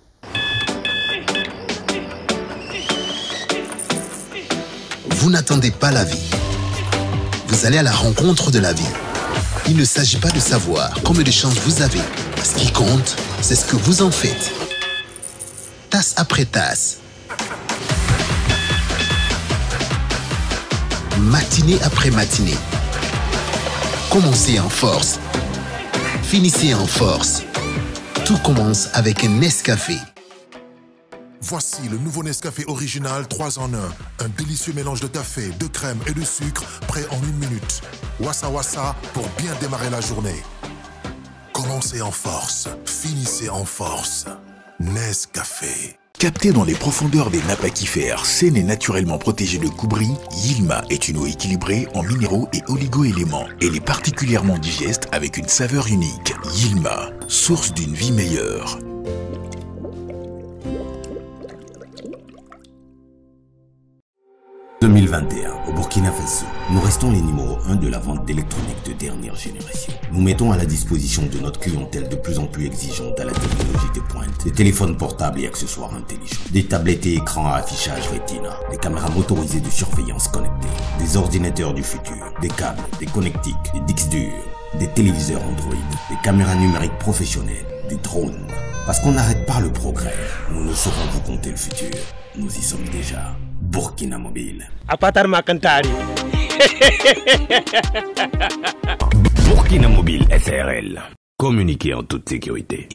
Vous n'attendez pas la vie. Vous allez à la rencontre de la vie. Il ne s'agit pas de savoir combien de chances vous avez. Ce qui compte, c'est ce que vous en faites. Tasse après tasse. Matinée après matinée. Commencez en force. Finissez en force. Tout commence avec un Nescafé. Voici le nouveau Nescafé original trois en un. Un délicieux mélange de café, de crème et de sucre, prêt en une minute. Wassa Wassa pour bien démarrer la journée. Commencez en force, finissez en force. Nescafé. Capté dans les profondeurs des nappes aquifères, saine et naturellement protégée de coubris, Yilma est une eau équilibrée en minéraux et oligo-éléments. Elle est particulièrement digeste avec une saveur unique. Yilma, source d'une vie meilleure. deux mille vingt et un, au Burkina Burkina Faso, nous restons les numéros un de la vente d'électronique de dernière génération. Nous mettons à la disposition de notre clientèle de plus en plus exigeante à la technologie de pointe des téléphones portables et accessoires intelligents, des tablettes et écrans à affichage Retina, des caméras motorisées de surveillance connectée, des ordinateurs du futur, des câbles, des connectiques, des disques durs, des téléviseurs Android, des caméras numériques professionnelles, des drones. Parce qu'on n'arrête pas le progrès, nous ne saurons vous compter le futur. Nous y sommes déjà. Burkina Mobile. Burkina Mobile S R L. Communiquez en toute sécurité.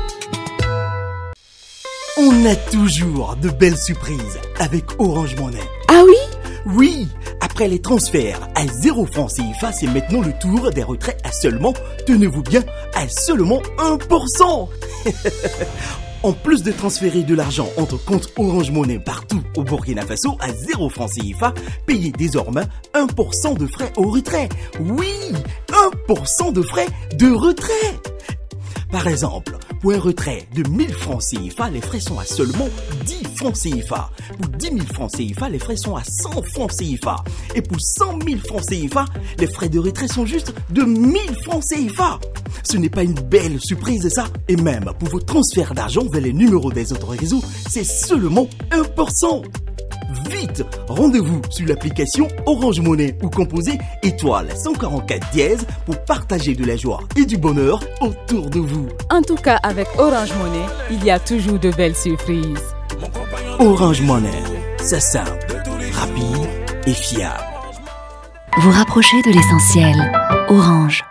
On a toujours de belles surprises avec Orange Money. Ah oui? Oui, après les transferts à zéro franc C F A, c'est maintenant le tour des retraits à seulement, tenez-vous bien, à seulement un pour cent. En plus de transférer de l'argent entre comptes Orange Money partout au Burkina Faso à zéro franc C F A, payez désormais un pour cent de frais au retrait. Oui, un pour cent de frais de retrait. Par exemple, pour un retrait de mille francs C F A, les frais sont à seulement dix francs C F A. Pour dix mille francs C F A, les frais sont à cent francs C F A. Et pour cent mille francs C F A, les frais de retrait sont juste de mille francs C F A. Ce n'est pas une belle surprise ça? Et même pour vos transferts d'argent vers les numéros des autres réseaux, c'est seulement un pour cent. Vite, rendez-vous sur l'application Orange Money ou composez étoile cent quarante-quatre dièse pour partager de la joie et du bonheur autour de vous. En tout cas, avec Orange Money, il y a toujours de belles surprises. Orange Money, c'est simple, rapide et fiable. Vous rapprochez de l'essentiel. Orange.